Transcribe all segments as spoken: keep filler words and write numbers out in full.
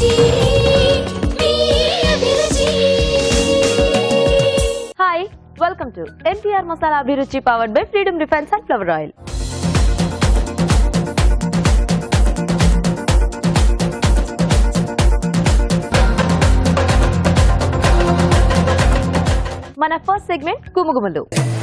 Hi, welcome to N T R Masala Abhiruchi powered by Freedom Defense and Flower Oil. మన first segment గుమగుమలు.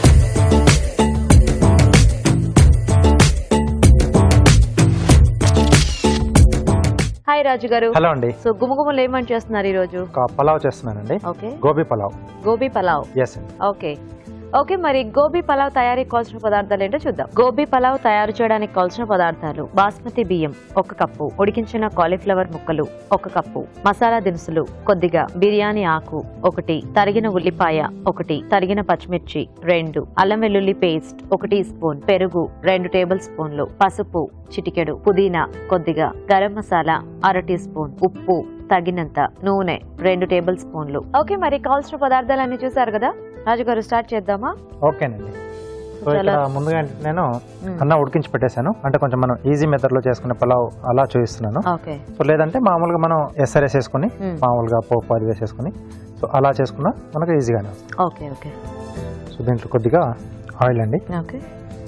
Hi Raju garu. Hello అండి. So గుమగుమలు ఏమని చేస్తున్నారు ఈ రోజు? పలావ్ చేస్తున్నానండి. Okay. Gobi pulao. Gobi pulao. Yes. Okay okay మరి గోబీ పలావ్ తయారీకి కావాల్సిన పదార్థాలు ఏంటో చూద్దాం. గోబీ పలావ్ తయారు చేయడానికి కావాల్సిన పదార్థాలు: బాస్మతి బియ్యం ఒక కప్పు, ఉడికించిన కాలీఫ్లవర్ ముక్కలు ఒక కప్పు, మసాలా దినుసులు కొద్దిగా, బిర్యానీ ఆకు ఒకటి, తరిగిన ఉల్లిపాయ ఒకటి, తరిగిన పచ్చిమిర్చి రెండు, అల్లం వెల్లుల్లి పేస్ట్ ఒక టీ స్పూన్, పెరుగు రెండు టేబుల్ స్పూన్లు, పసుపు చిటికెడు, పుదీనా కొద్దిగా, గరం మసాలా అర టీ స్పూన్, ఉప్పు తగినంత, నూనె రెండు టేబుల్ స్పూన్లు. ఓకే మరి కావాల్సిన పదార్థాలన్నీ చూసారు కదా రాజు గారు, స్టార్ట్ చేద్దామండి. ఓకేనండి. సో ఇక్కడ ముందుగా నేను అన్నం ఉడికించి పెట్టేశాను. అంటే కొంచెం మనం ఈజీ మెథడ్ లో చేసుకునే పలావ్ అలా చూపిస్తున్నాను. సో లేదంటే మామూలుగా మనం ఎస్ఆర్ఎస్ వేసుకుని మామూలుగా పోపు అది వేసేసుకుని సో అలా చేసుకున్నా మనకు ఈజీగానే వస్తుంది. Okay okay. సో దీంట్లో కొద్దిగా ఆయిల్ అండి. ఓకే.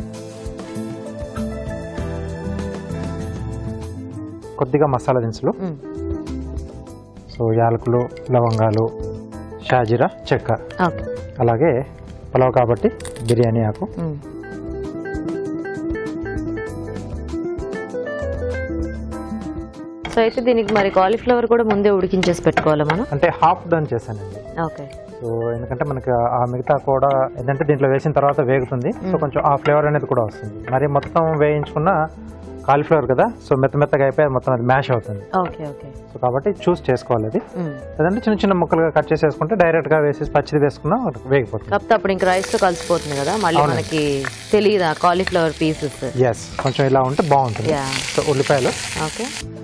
కొద్దిగా మసాలా దినుసులు, సో యాలకులు, లవంగాలు, షాజీరా, చెక్క, అలాగే పలావ్ కాబట్టి బిర్యానీ ఆకు, సో అయితే దీనికి మరి కాలీఫ్లవర్ కూడా ముందే ఉడికించేసి పెట్టుకోవాలి మనం? అంటే హాఫ్ డన్ చేశానండి. ఓకే. సో ఎందుకంటే మనకి ఆ మిగతా కూడా ఏంటంటే దీంట్లో వేసిన తర్వాత వేగుతుంది, సో కొంచెం ఆ ఫ్లేవర్ అనేది కూడా వస్తుంది. మరి మొత్తం వేయించుకున్న కాలీఫ్లవర్ కదా, సో మెత్త మెత్తగా అయిపోయి మొత్తం అది మ్యాష్ అవుతుంది. Okay okay. సో కాబట్టి చూస్ చేసుకోవాలి అది. లేదంటే చిన్న చిన్న ముక్కలుగా కట్ చేసేసుకుంటే డైరెక్ట్ గా వేసి పచ్చిది వేసుకున్నా వేగిపోతుంది. కాకపోతే అప్పుడు ఇంకా రైస్ తో కలిసిపోతుంది కదా, మళ్ళీ మనకి తెలియదా కాలీఫ్లవర్ పీసెస్? ఎస్, కొంచెం ఇలా ఉంటే బాగుంటుంది. సో ఉల్లిపాయలు. ఓకే.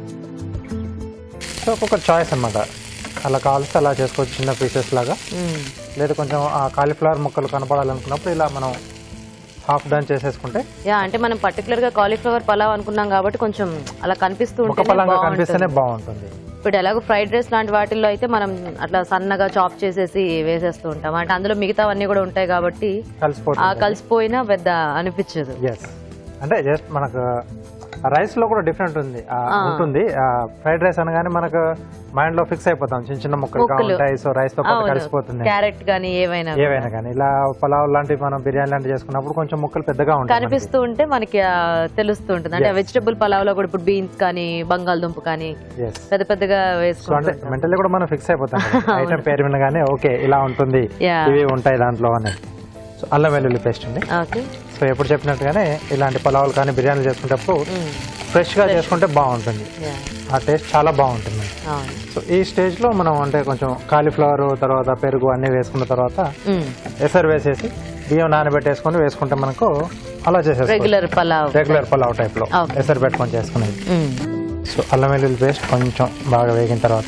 సో ఒక్కొక్క చాయిస్ అన్నమాట, అలా కావాల్సి అలా చేసుకోవచ్చు చిన్న పీసెస్ లాగా. లేదా కొంచెం ఆ కాలీఫ్లవర్ ముక్కలు కనపడాలనుకున్నప్పుడు ఇలా మనం హాఫ్ డన్ చేసేసుకుంటే. యా, అంటే మనం పర్టికులర్ గా కాలీఫ్లవర్ పలావ్ అనుకున్నాం కాబట్టి కొంచెం అలా కనిపిస్తూ కనిపిస్తేనే బాగుంటుంది. ఇప్పుడు ఎలాగో ఫ్రైడ్ రైస్ లాంటి వాటిల్లో అయితే మనం అట్లా సన్నగా చాప్ చేసేసి వేసేస్తూ ఉంటాం, అంటే అందులో మిగతావన్నీ కూడా ఉంటాయి కాబట్టి కలిసిపోయినా పెద్ద అనిపించదు. అంటే జస్ట్ మనకు రైస్ లో కూడా డిఫరెంట్ ఉంది ఉంటుంది. ఫ్రైడ్ రైస్ అనగానే మనకు మైండ్ లో ఫిక్స్ అయిపోతాం, చిన్న చిన్న ముక్కలు ఉంటాయి, సో రైస్ తో కలిసిపోతుంది. క్యారెట్ గానీ ఏవైనా ఏవైనా కానీ ఇలా పలావ్ లాంటి మనం బిర్యానీ లాంటి చేసుకున్నప్పుడు కొంచెం ముక్కలు పెద్దగా ఉంటాయి, కనిపిస్తూ ఉంటే మనకి తెలుస్తూ ఉంటుంది. అంటే వెజిటబుల్ పలావ్ లో కూడా ఇప్పుడు బీన్స్ కానీ బంగాళదుంప కానీ పెద్ద పెద్దగా వేసుకుంటాం. అంటే మెంటల్లీ కూడా మనం ఫిక్స్ అయిపోతాం ఐటమ్ పేరు వినగానే ఓకే ఇలా ఉంటుంది, ఇవి ఉంటాయి దాంట్లో అనేది. సో అల్లం వెల్లుల్లి పేస్ట్ అండి. సో ఎప్పుడు చెప్పినట్టుగానే ఇలాంటి పలావులు కానీ బిర్యానీలు చేసుకునేటప్పుడు ఫ్రెష్ గా చేసుకుంటే బాగుంటుంది, ఆ టేస్ట్ చాలా బాగుంటుంది. సో ఈ స్టేజ్ లో మనం అంటే కొంచెం కాలీఫ్లవర్ తర్వాత పెరుగు అన్ని వేసుకున్న తర్వాత ఎసరు వేసేసి బియ్యం నానబెట్టేసుకొని వేసుకుంటే మనకు అలా చేసేసి regular pulao regular pulao type లో ఎసరు పెట్టుకొని చేసుకునేది. సో అల్లం వెల్లుల్లి పేస్ట్ కొంచెం బాగా వేగిన తర్వాత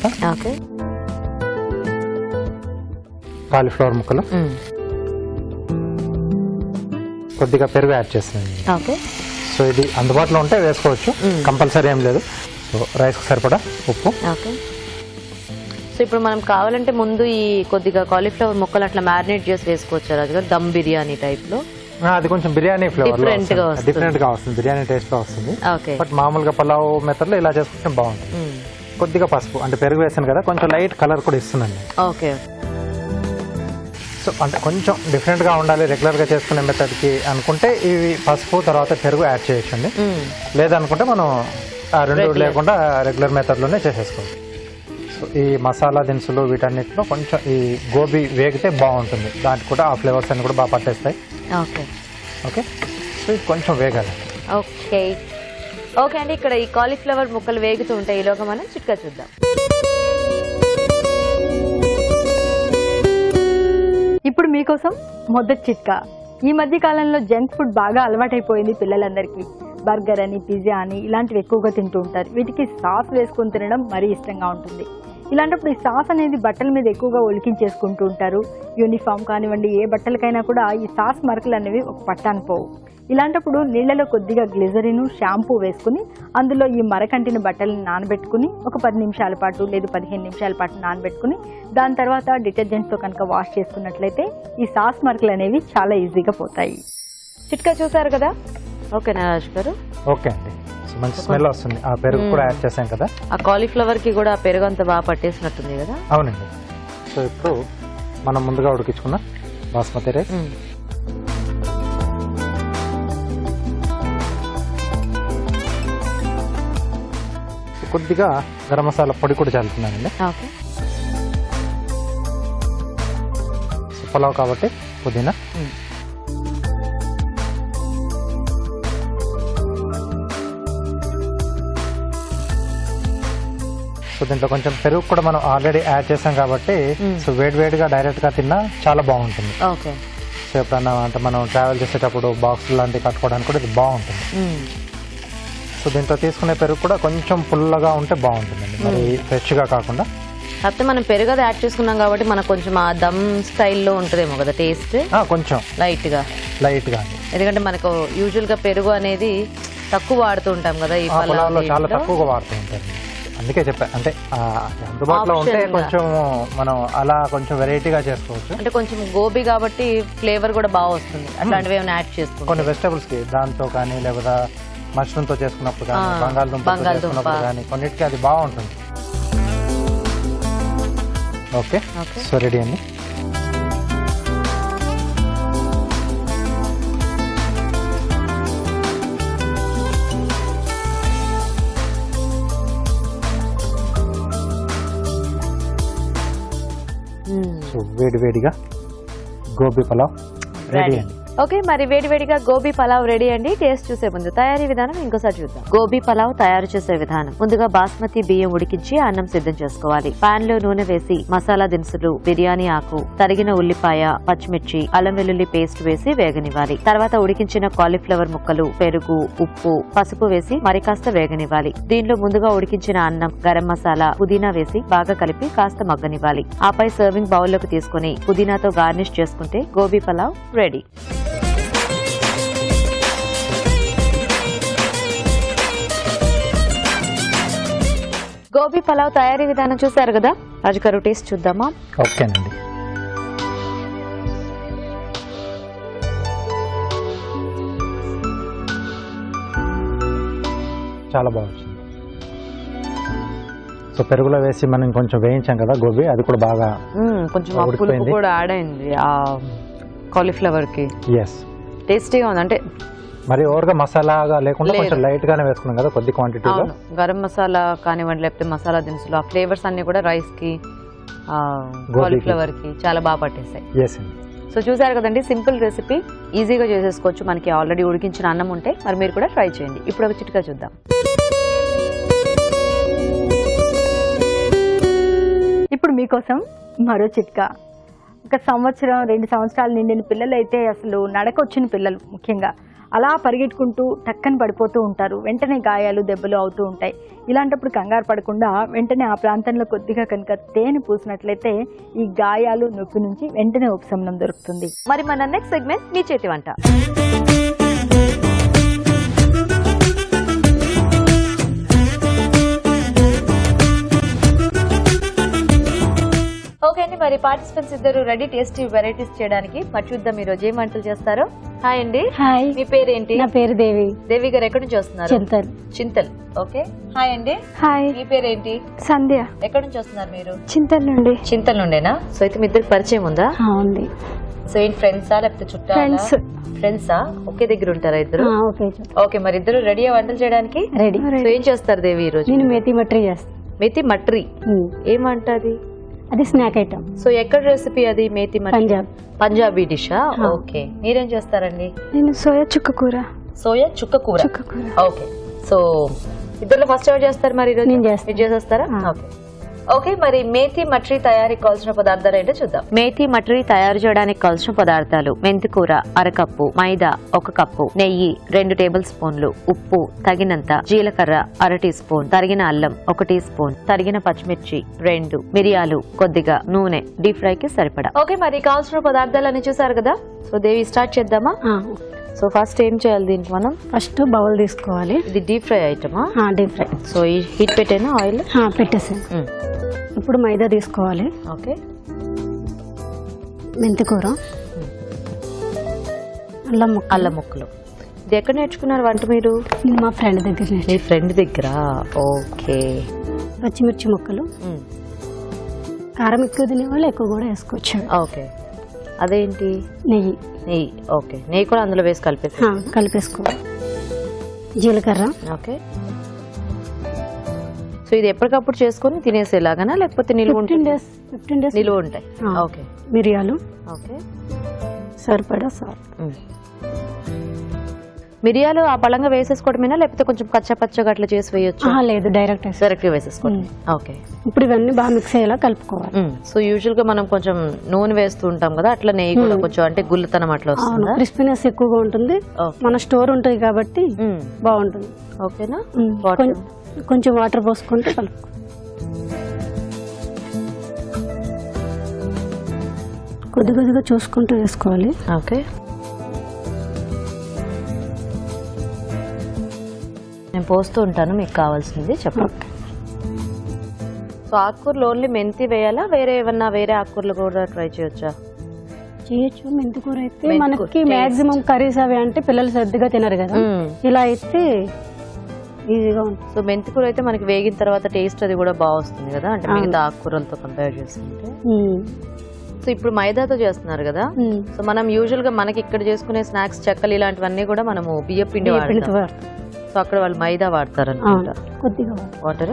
కాలీఫ్లవర్ ముక్కలు, కొద్దిగా పెరుగు యాడ్ చేస్తున్నాను. సో ఇది అందుబాటులో ఉంటే వేసుకోవచ్చు, కంపల్సరీ ఏం లేదు. సో రైస్కి సరిపడా ఉప్పు. సో ఇప్పుడు మనం కావాలంటే ముందు ఈ కొద్దిగా కాలీఫ్లవర్ ముక్కలు అట్లా మ్యారినేట్ చేసి వేసుకోవచ్చు రాజు గారు, దమ్ బిర్యానీ టైప్ లో. అది కొంచెం బిర్యానీ ఫ్లేవర్ డిఫరెంట్ గా వస్తుంది, బిర్యానీ టేస్ట్ లో వస్తుంది. బట్ మామూలుగా పలావ్ మెథడ్ లో ఇలా చేసుకుంటే బాగుంటుంది. కొద్దిగా పసుపు, అంటే పెరుగు వేసాను కదా, కొంచెం లైట్ కలర్ కూడా ఇస్తుందండి. ఓకే. సో అంటే కొంచెం డిఫరెంట్ గా ఉండాలి రెగ్యులర్ గా చేసుకునే మెథడ్ కి అనుకుంటే ఇవి పసుపు తర్వాత పెరుగు యాడ్ చేయొచ్చండి. లేదనుకుంటే మనం ఆ రెండు లేకుండా రెగ్యులర్ మెథడ్ లోనే చేసేసుకోవచ్చు. సో ఈ మసాలా దినుసులు వీటన్నిటిలో కొంచెం ఈ గోబీ వేగితే బాగుంటుంది, దానికి కూడా ఆ ఫ్లేవర్స్ అన్ని కూడా బాగా పట్టేస్తాయి. Okay okay. సో ఇది కొంచెం వేగాలి. ఓకే ఓకే అండి. ఇక్కడ ఈ కాలీఫ్లవర్ ముక్కలు వేగుతూ ఉంటాయి, ఈలోగా మనం చిట్కా చూద్దాం. ఇప్పుడు మీకోసం మొదటి చిట్కా. ఈ మధ్య కాలంలో జంక్ ఫుడ్ బాగా అలవాటైపోయింది పిల్లలందరికీ. బర్గర్ అని, పిజ్జా అని ఇలాంటివి ఎక్కువగా తింటూ ఉంటారు. వీటికి సాస్ వేసుకొని తినడం మరీ ఇష్టంగా ఉంటుంది. ఇలాంటప్పుడు ఈ సాస్ అనేది బట్టల మీద ఎక్కువగా ఒలికించేసుకుంటూ ఉంటారు. యూనిఫామ్ కానివ్వండి, ఏ బట్టలకైనా కూడా ఈ సాస్ మరకలు అనేవి ఒక పట్టాను పోవు. ఇలాంటప్పుడు నీళ్లలో కొద్దిగా గ్లిజరిన్ షాంపూ వేసుకుని అందులో ఈ మరకంటిన బట్టలను నానబెట్టుకుని ఒక పది నిమిషాల పాటు లేదా పదిహేను నిమిషాల పాటు నానబెట్టుకుని దాని తర్వాత డిటర్జెంట్తో కనుక వాష్ చేసుకున్నట్లయితే ఈ సాస్ మరకలు అనేవి చాలా ఈజీగా పోతాయి. చిట్కా చూసారు కదా? ఓకేనా రాజు గారు? ఓకే అండి. మంచి స్మెల్ వస్తుంది. ఆ పెరుగు కూడా యాడ్ చేసాం కదా, ఆ కాలీఫ్లవర్ కి కూడా పెరుగు అంతా బాగా పట్టేసినట్టుంది కదా. అవునండి. సో ఇప్పుడు మనం ముందుగా ఉడికించుకున్న బాస్మతి రైస్, కొద్దిగా గరం మసాలా పొడి కూడా చల్లుతున్నానండి. ఓకే. పులావ్ కాబట్టి పుదీనా, సో దీంట్లో కొంచెం పెరుగు కూడా మనం ఆల్రెడీ యాడ్ చేసాం కాబట్టి సో వేడి వేడిగా డైరెక్ట్ గా తిన్నా చాలా బాగుంటుంది. ఓకే. సో ఎప్పుడన్నా అంటే మనం ట్రావెల్ చేసేటప్పుడు బాక్స్ లాంటివి కట్టుకోవడానికి కూడా ఇది బాగుంటుంది. సో దీంట్లో తీసుకునే పెరుగు కూడా కొంచెం పుల్లగా ఉంటే బాగుంటుందండి, మరి ఫ్రెష్ గా కాకుండా. కాకపోతే మనం పెరుగు అది యాడ్ చేసుకున్నాం కాబట్టి మనకు కొంచెం ఆ దమ్ స్టైల్లో ఉంటుందేమో కదా టేస్ట్, కొంచెం లైట్ గా లైట్ గా. ఎందుకంటే మనకు యూజువల్ గా పెరుగు అనేది తక్కువ వాడుతూ ఉంటాం కదా ఈ పొలాల్లో, చాలా తక్కువగా వాడుతూ ఉంటాం. అందుకే చెప్పా, అంటే అందుబాటులో ఉంటే కొంచెం మనం అలా కొంచెం వెరైటీగా చేసుకోవచ్చు. అంటే కొంచెం గోబీ కాబట్టి ఫ్లేవర్ కూడా బాగా వస్తుంది, అట్లాంటివి ఏమైనా యాడ్ చేసుకోవచ్చు. కొన్ని వెజిటబుల్స్ కి దాంతో కానీ, లేకపోతే మష్రూమ్ తో చేసుకున్నప్పుడు కానీ, బంగాళదుంప చేసుకున్నప్పుడు కానీ కొన్నిటికి అది బాగుంటుంది. ఓకే, సో రెడీ అండి. సో వేడి వేడిగా గోబీ పలావ్ రెడీ అండి. ఓకే, మరి వేడివేడిగా గోబీ పలావ్ రెడీ అండి. టేస్ట్ చూసే ముందు తయారీ విధానం ఇంకోసారి చూద్దాం. గోబీ పలావ్ తయారు చేసే విధానం: ముందుగా బాస్మతి బియ్యం ఉడికించి అన్నం సిద్ధం చేసుకోవాలి. పాన్ లో నూనె వేసి మసాలా దినుసులు, బిర్యానీ ఆకు, తరిగిన ఉల్లిపాయ, పచ్చిమిర్చి, అల్లం వెల్లుల్లి పేస్ట్ వేసి వేగనివ్వాలి. తర్వాత ఉడికించిన కాలీఫ్లవర్ ముక్కలు, పెరుగు, ఉప్పు, పసుపు వేసి మరి కాస్త వేగనివ్వాలి. దీనిలో ముందుగా ఉడికించిన అన్నం, గరం మసాలా, పుదీనా వేసి బాగా కలిపి కాస్త మగ్గనివ్వాలి. ఆపై సర్వింగ్ బౌల్లోకి తీసుకుని పుదీనాతో గార్నిష్ చేసుకుంటే గోబీ పలావ్ రెడీ. గోబీ పలావ్ తయారీ విధానం చూసారు కదా, రాజుగారు టేస్ట్ చూద్దామా? ఓకేనండి. చాలా బాగా వచ్చింది. సో పెరుగులో వేసి మనం కొంచెం వేయించాం కదా గోబీ, అది కూడా బాగా కొంచెం పులుపు కూడా యాడ్ అయింది ఆ కాలీఫ్లవర్ కి. ఎస్, టేస్టీగా ఉంది. అంటే మరి ఓవర్గా మసాలాగా లేకుండా కొంచెం లైట్ గానే వేసుకున్నాం కదా కొద్ది క్వాంటిటీలో. గరం మసాలా కానివ్వండి, లేకపోతే మసాలా దినుసులు, ఆ ఫ్లేవర్స్ అన్ని కూడా రైస్ కి, కాలీఫ్లవర్ కి చాలా బాగా పట్టేస్తాయి. సో చూసారు కదండి, సింపుల్ రెసిపీ, ఈజీగా చేసేసుకోవచ్చు. మనకి ఆల్రెడీ ఉడికించిన అన్నం ఉంటే మరి మీరు కూడా ట్రై చేయండి. ఇప్పుడు ఒక చిట్కా చూద్దాం. ఇప్పుడు మీకోసం మరో చిట్కా. ఒక సంవత్సరం రెండు సంవత్సరాలు నిండిన పిల్లలు అయితే, అసలు నడక వచ్చిన పిల్లలు ముఖ్యంగా, అలా పరిగెట్టుకుంటూ టక్కని పడిపోతూ ఉంటారు. వెంటనే గాయాలు, దెబ్బలు అవుతూ ఉంటాయి. ఇలాంటప్పుడు కంగారు పడకుండా వెంటనే ఆ ప్రాంతంలో కొద్దిగా కనుక తేనె పూసినట్లయితే ఈ గాయాలు, నొప్పి నుంచి వెంటనే ఉపశమనం దొరుకుతుంది. మరి మన నెక్స్ట్ సెగ్మెంట్ మీ చేతి వంట. ఓకే అండి, మరి పార్టిసిపెంట్స్ ఇద్దరు రెడీ టేస్టీ వెరైటీస్ చేయడానికి. మరి చూద్దాం ఈ రోజు ఏం వంటలు చేస్తారో. హాయ్ అండి. హాయ్, మీ పేరేంటి? నా పేరు దేవి. దేవి గారు ఎక్కడి నుంచి వస్తున్నారు? చింతల్. చింతల్. ఓకే. హాయ్ అండి. హాయ్, మీ పేరేంటి? సంధ్య. ఎక్కడి నుంచి వస్తున్నారు మీరు? చింతల్ నుండి. చింతల్ నుండేనా? సో అయితే మీ ఇద్దరికి పరిచయం ఉందా? ఉంది. సో ఏంటి, ఫ్రెండ్సా లేకపోతే చుట్టాలా? ఫ్రెండ్స్. ఫ్రెండ్సా? ఒకే దగ్గర ఉంటారా ఇద్దరు? ఓకే. ఓకే, మరి ఇద్దరు రెడీ వంటలు చేయడానికి? రెడీ. సో ఏం చేస్తారు దేవి ఈ రోజు? నేను మేతి మట్రీ చేస్తాను. మేతి మట్రీ ఏమంటది? అది స్నాక్ ఐటమ్. సో ఎక్కడ రెసిపీ అది? మేతి మట్రీ పంజాబ్. పంజాబీ డిషా? ఓకే. మీరేం చేస్తారండి? నేను సోయా చుక్క కూర. సోయా చుక్క కూర. చుక్క కూర. ఓకే. సో ఇద్దరు ఫస్ట్ ఎవరు చేస్తారు మరి ఈరోజు? నేను చేస్తాను. మీరు చేసేస్తారా? ఓకే. ఓకే, మరి మేతి మట్రీ తయారీకి కావాల్సిన పదార్థాలు ఏంటో చూద్దాం. మేతి మట్రీ తయారు చేయడానికి కావాల్సిన పదార్థాలు: మెంతి కూర అరకప్పు, మైదా ఒక కప్పు, నెయ్యి రెండు టేబుల్ స్పూన్లు, ఉప్పు తగినంత, జీలకర్ర అర టీ స్పూన్, తరిగిన అల్లం ఒక టీ స్పూన్, తరిగిన పచ్చిమిర్చి రెండు, మిరియాలు కొద్దిగా, నూనె డీప్ ఫ్రై కి సరిపడా. ఓకే, మరి కావాల్సిన పదార్థాలన్నీ చూసారు కదా. సో దేవి స్టార్ట్ చేద్దామా? సో ఫస్ట్ ఏం చేయాలి దీనికి మనం? ఫస్ట్ బౌల్ తీసుకోవాలి. ఇది డీప్ ఫ్రై ఐటమా? Deep fry. సో ఈ హీట్ పెట్టేనా ఆయిల్? పెట్టేసాను. ఇప్పుడు మైదా తీసుకోవాలి. ఓకే. మెంతికూర, అల్లం ముక్క అల్లం ముక్కలు. ఇది ఎక్కడ నేర్చుకున్నారు వంట మీరు? మా ఫ్రెండ్ దగ్గర. మీ ఫ్రెండ్ దగ్గర. ఓకే. పచ్చిమిర్చి ముక్కలు, కారం ఎక్కువ తినేవాళ్ళు ఎక్కువ కూడా వేసుకోవచ్చు. ఓకే. అదేంటి? నెయ్యి. నెయ్యి. ఓకే. నెయ్యి కూడా అందులో వేసి కలిపేసి కలిపేసుకోవాలి. జీలకర్ర. ఓకే. సో ఇది ఎప్పటికప్పుడు చేసుకొని తినేసేలాగానా లేకపోతే నిల్వ ఉంటుంది? ఫిఫ్టీన్ డేస్ నిల్వ ఉంటాయి. ఓకే. మిరియాలు. ఓకే. సరిపడా సాల్ట్. మిరియాలు ఆ పళంగా వేసేసుకోవడమేనా లేకపోతే కొంచెం కచ్చా పచ్చగా అట్లా చేసి వేయొచ్చు? లేదు, డైరెక్ట్ డైరెక్ట్ వేసేసుకోవడం. ఓకే. ఇప్పుడు ఇవన్నీ బాగా మిక్స్ అయ్యేలా కలుపుకోవాలి. సో యూజువల్ గా మనం కొంచెం నూనె వేస్తూ ఉంటాం కదా, అట్లా నెయ్యి కూడా కొంచెం అంటే గుల్లతనం అట్లా వస్తుంది. క్రిస్పీనెస్ ఎక్కువగా ఉంటుంది. మన స్టోర్ ఉంటుంది కాబట్టి బాగుంటుంది. ఓకేనా? కొంచెం వాటర్ పోసుకుంటే కలుపుకో. కొద్ది కొద్దిగా చూసుకుంటూ వేసుకోవాలి. ఓకే. నేను పోస్తూ ఉంటాను, మీకు కావాల్సింది చెప్పండి. సో ఆకుకూరలు ఓన్లీ మెంతి వేయాలా, వేరే ఏమన్నా వేరే ఆకుకూరలు కూడా ట్రై చేయొచ్చా? చేయొచ్చు. మెంతికూర అయితే మనకి మాక్సిమం కర్రీస్ అవి అంటే పిల్లలు శ్రద్ధగా తినరు కదా, ఇలా అయితే ఈజీగా ఉంటుంది. సో మెంతికూర అయితే మనకి వేగిన తర్వాత టేస్ట్ అది కూడా బాగా వస్తుంది కదా, అంటే మిగతా ఆకుకూరలతో కంపేర్ చేసుకుంటే. సో ఇప్పుడు మైదాతో చేస్తున్నారు కదా, సో మనం యూజువల్ గా మనకి ఇక్కడ చేసుకునే స్నాక్స్ చెక్కలు ఇలాంటివన్నీ కూడా మనము బియ్య పిండి వాడతాం. సో అక్కడ వాళ్ళు మైదా వాడతారు అనుకుంటా. కొద్దిగా వాటర్.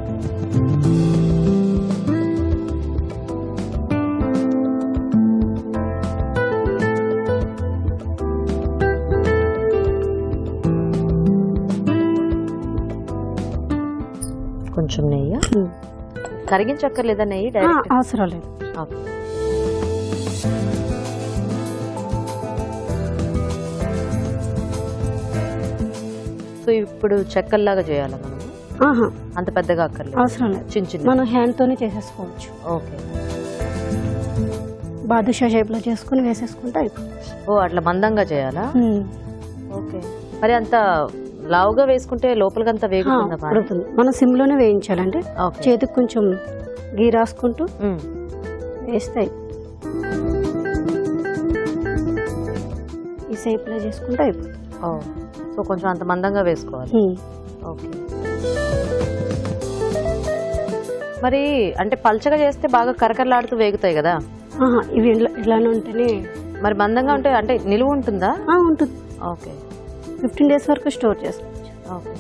కొంచెం నెయ్యి. కరిగించక్కర్లేదా నెయ్యి? డైరెక్ట్ అవసరం లేదు. సో ఇప్పుడు చెక్కల్లాగా చేయాలా మనం? అంత పెద్దగా అక్కర్లేదు, అవసరం లేదు. చిన్న చిన్న మనం హ్యాండ్ తోనే చేసేసుకోవచ్చు. ఓకే. బాదుషా షేప్ లో చేసుకుని వేసేసుకుంటే అయిపోతుంది. ఓ అట్లా మందంగా చేయాలా? ఓకే. మరి అంత లావుగా వేసుకుంటే లోపలికంతా వేగుతుందా? మనం సిమ్ లోనే వేయించాలంటే చేతికి కొంచెం గీ రాసుకుంటూ వేస్తాయి. ఈ షేప్ లో చేసుకుంటే అయిపోతుంది. సో కొంచెం అంత మందంగా వేసుకోవాలి. ఓకే. మరి అంటే పల్చగా చేస్తే బాగా కరకరలాడుతూ వేగుతాయి కదా ఇవి. ఇట్లానే ఉంటేనే. మరి మందంగా ఉంటే అంటే నిలువ ఉంటుందా? ఉంటుంది. ఓకే. ఫిఫ్టీన్ డేస్ వరకు స్టోర్ చేసుకోవచ్చు. ఓకే.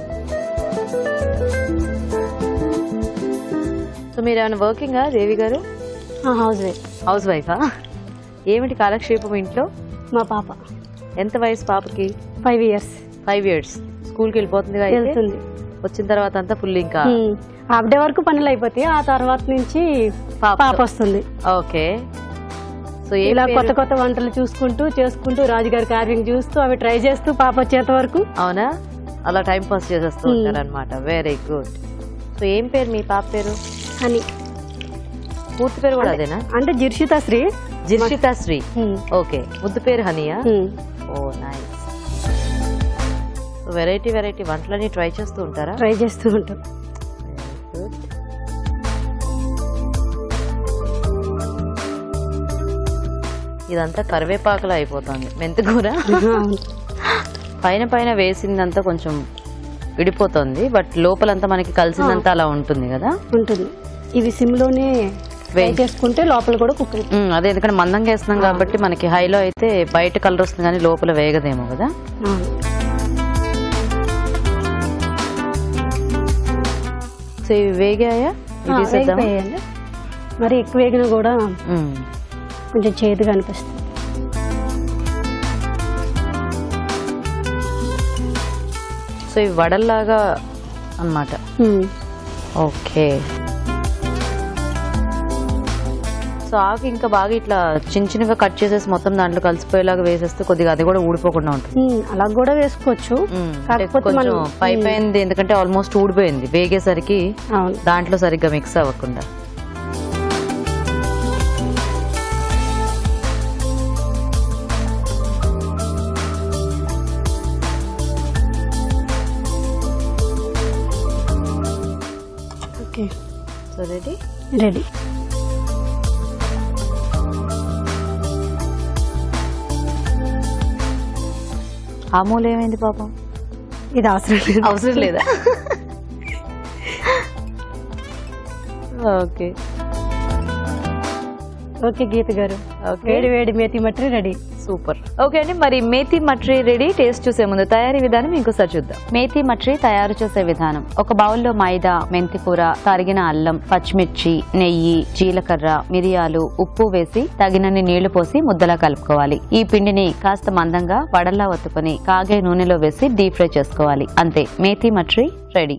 సో మీరు ఏమైనా వర్కింగా Devi garu? House wife. House వైఫా? ఏమిటి కాలక్షేపం ఇంట్లో? మా పాప. ఎంత వయసు పాపకి? Five years. ఫైవ్ ఇయర్స్ స్కూల్కి వెళ్ళిపోతుంది. వెళ్తుంది. వచ్చిన తర్వాత అంతా ఫుల్ ఇంకా హాఫ్ డే వరకు పనులు అయిపోతాయి, ఆ తర్వాత నుంచి పాప వస్తుంది. ఓకే. సో ఇలా కొత్త కొత్త వంటలు చూసుకుంటూ చేసుకుంటూ రాజుగారి కార్యం చూస్తూ అవి ట్రై చేస్తూ పాప వచ్చేంత వరకు. అవునా? అలా టైం పాస్ చేసేస్తూ ఉంటారు అనమాట. Very good. సో ఏం పేరు మీ పాప పేరు? అని. పూర్తి పేరు కూడా అదేనా? అంటే జిర్షితా శ్రీ. జిర్షితా శ్రీ. ఓకే. ముద్దు పేరు హనియా? Oh nice. వెరైటీ వెరైటీ వంటలని ట్రై చేస్తూ ఉంటారా? ట్రై చేస్తూ ఉంటాం. ఇదంతా కరివేపాకులా అయిపోతుంది. మెంతికూర పైన పైన వేసిందంతా కొంచెం విడిపోతుంది, బట్ లోపలంతా మనకి కలిసిందంతా అలా ఉంటుంది కదా. ఉంటుంది. ఇవి సిమ్ లోనే చేసుకుంటే లోపల కూడా కుక్ అవుతుంది. అదే, ఎందుకంటే మందంగా వేస్తున్నాం కాబట్టి మనకి హైలో అయితే బయట కలర్ వస్తుంది కానీ లోపల వేగదేమో కదా. సో ఇవి వేగాయా? మరి ఎక్కువ వేగినా కూడా కొంచెం చేదుగా అనిపిస్తుంది. సో ఇవి వడల్లాగా అన్నమాట. ఓకే. సో ఆకు ఇంకా బాగా ఇట్లా చిన్న చిన్నగా కట్ చేసేసి మొత్తం దాంట్లో కలిసిపోయేలాగా వేసేస్తే కొద్దిగా అది కూడా ఊడిపోకుండా ఉంటుంది. అలా కూడా వేసుకోవచ్చు. కొంచెం పై పైంది ఎందుకంటే ఆల్మోస్ట్ ఊడిపోయింది వేగేసరికి, దాంట్లో సరిగ్గా మిక్స్ అవ్వకుండా. So ready ready. ఆ మూల ఏమైంది పాపం? ఇది అవసరం లేదు. అవసరం లేదా? ఓకే ఓకే గీత గారు, వేడి వేడి methi mathri ready. Super. Okay అండి, మరి మేతి మట్రి రెడీ. టేస్ట్ చూసే ముందు తయారీ విధానం ఇంకోసారి చూద్దాం. మేతి మట్రి తయారు చేసే విధానం: ఒక బౌల్లో మైదా, మెంతి కూర, తరిగిన అల్లం, పచ్చిమిర్చి, నెయ్యి, జీలకర్ర, మిరియాలు, ఉప్పు వేసి తగినన్ని నీళ్లు పోసి ముద్దలా కలుపుకోవాలి. ఈ పిండిని కాస్త మందంగా వడల్లా ఒత్తుకొని కాగే నూనెలో వేసి డీప్ ఫ్రై చేసుకోవాలి. అంతే, మేతి మట్రి రెడీ.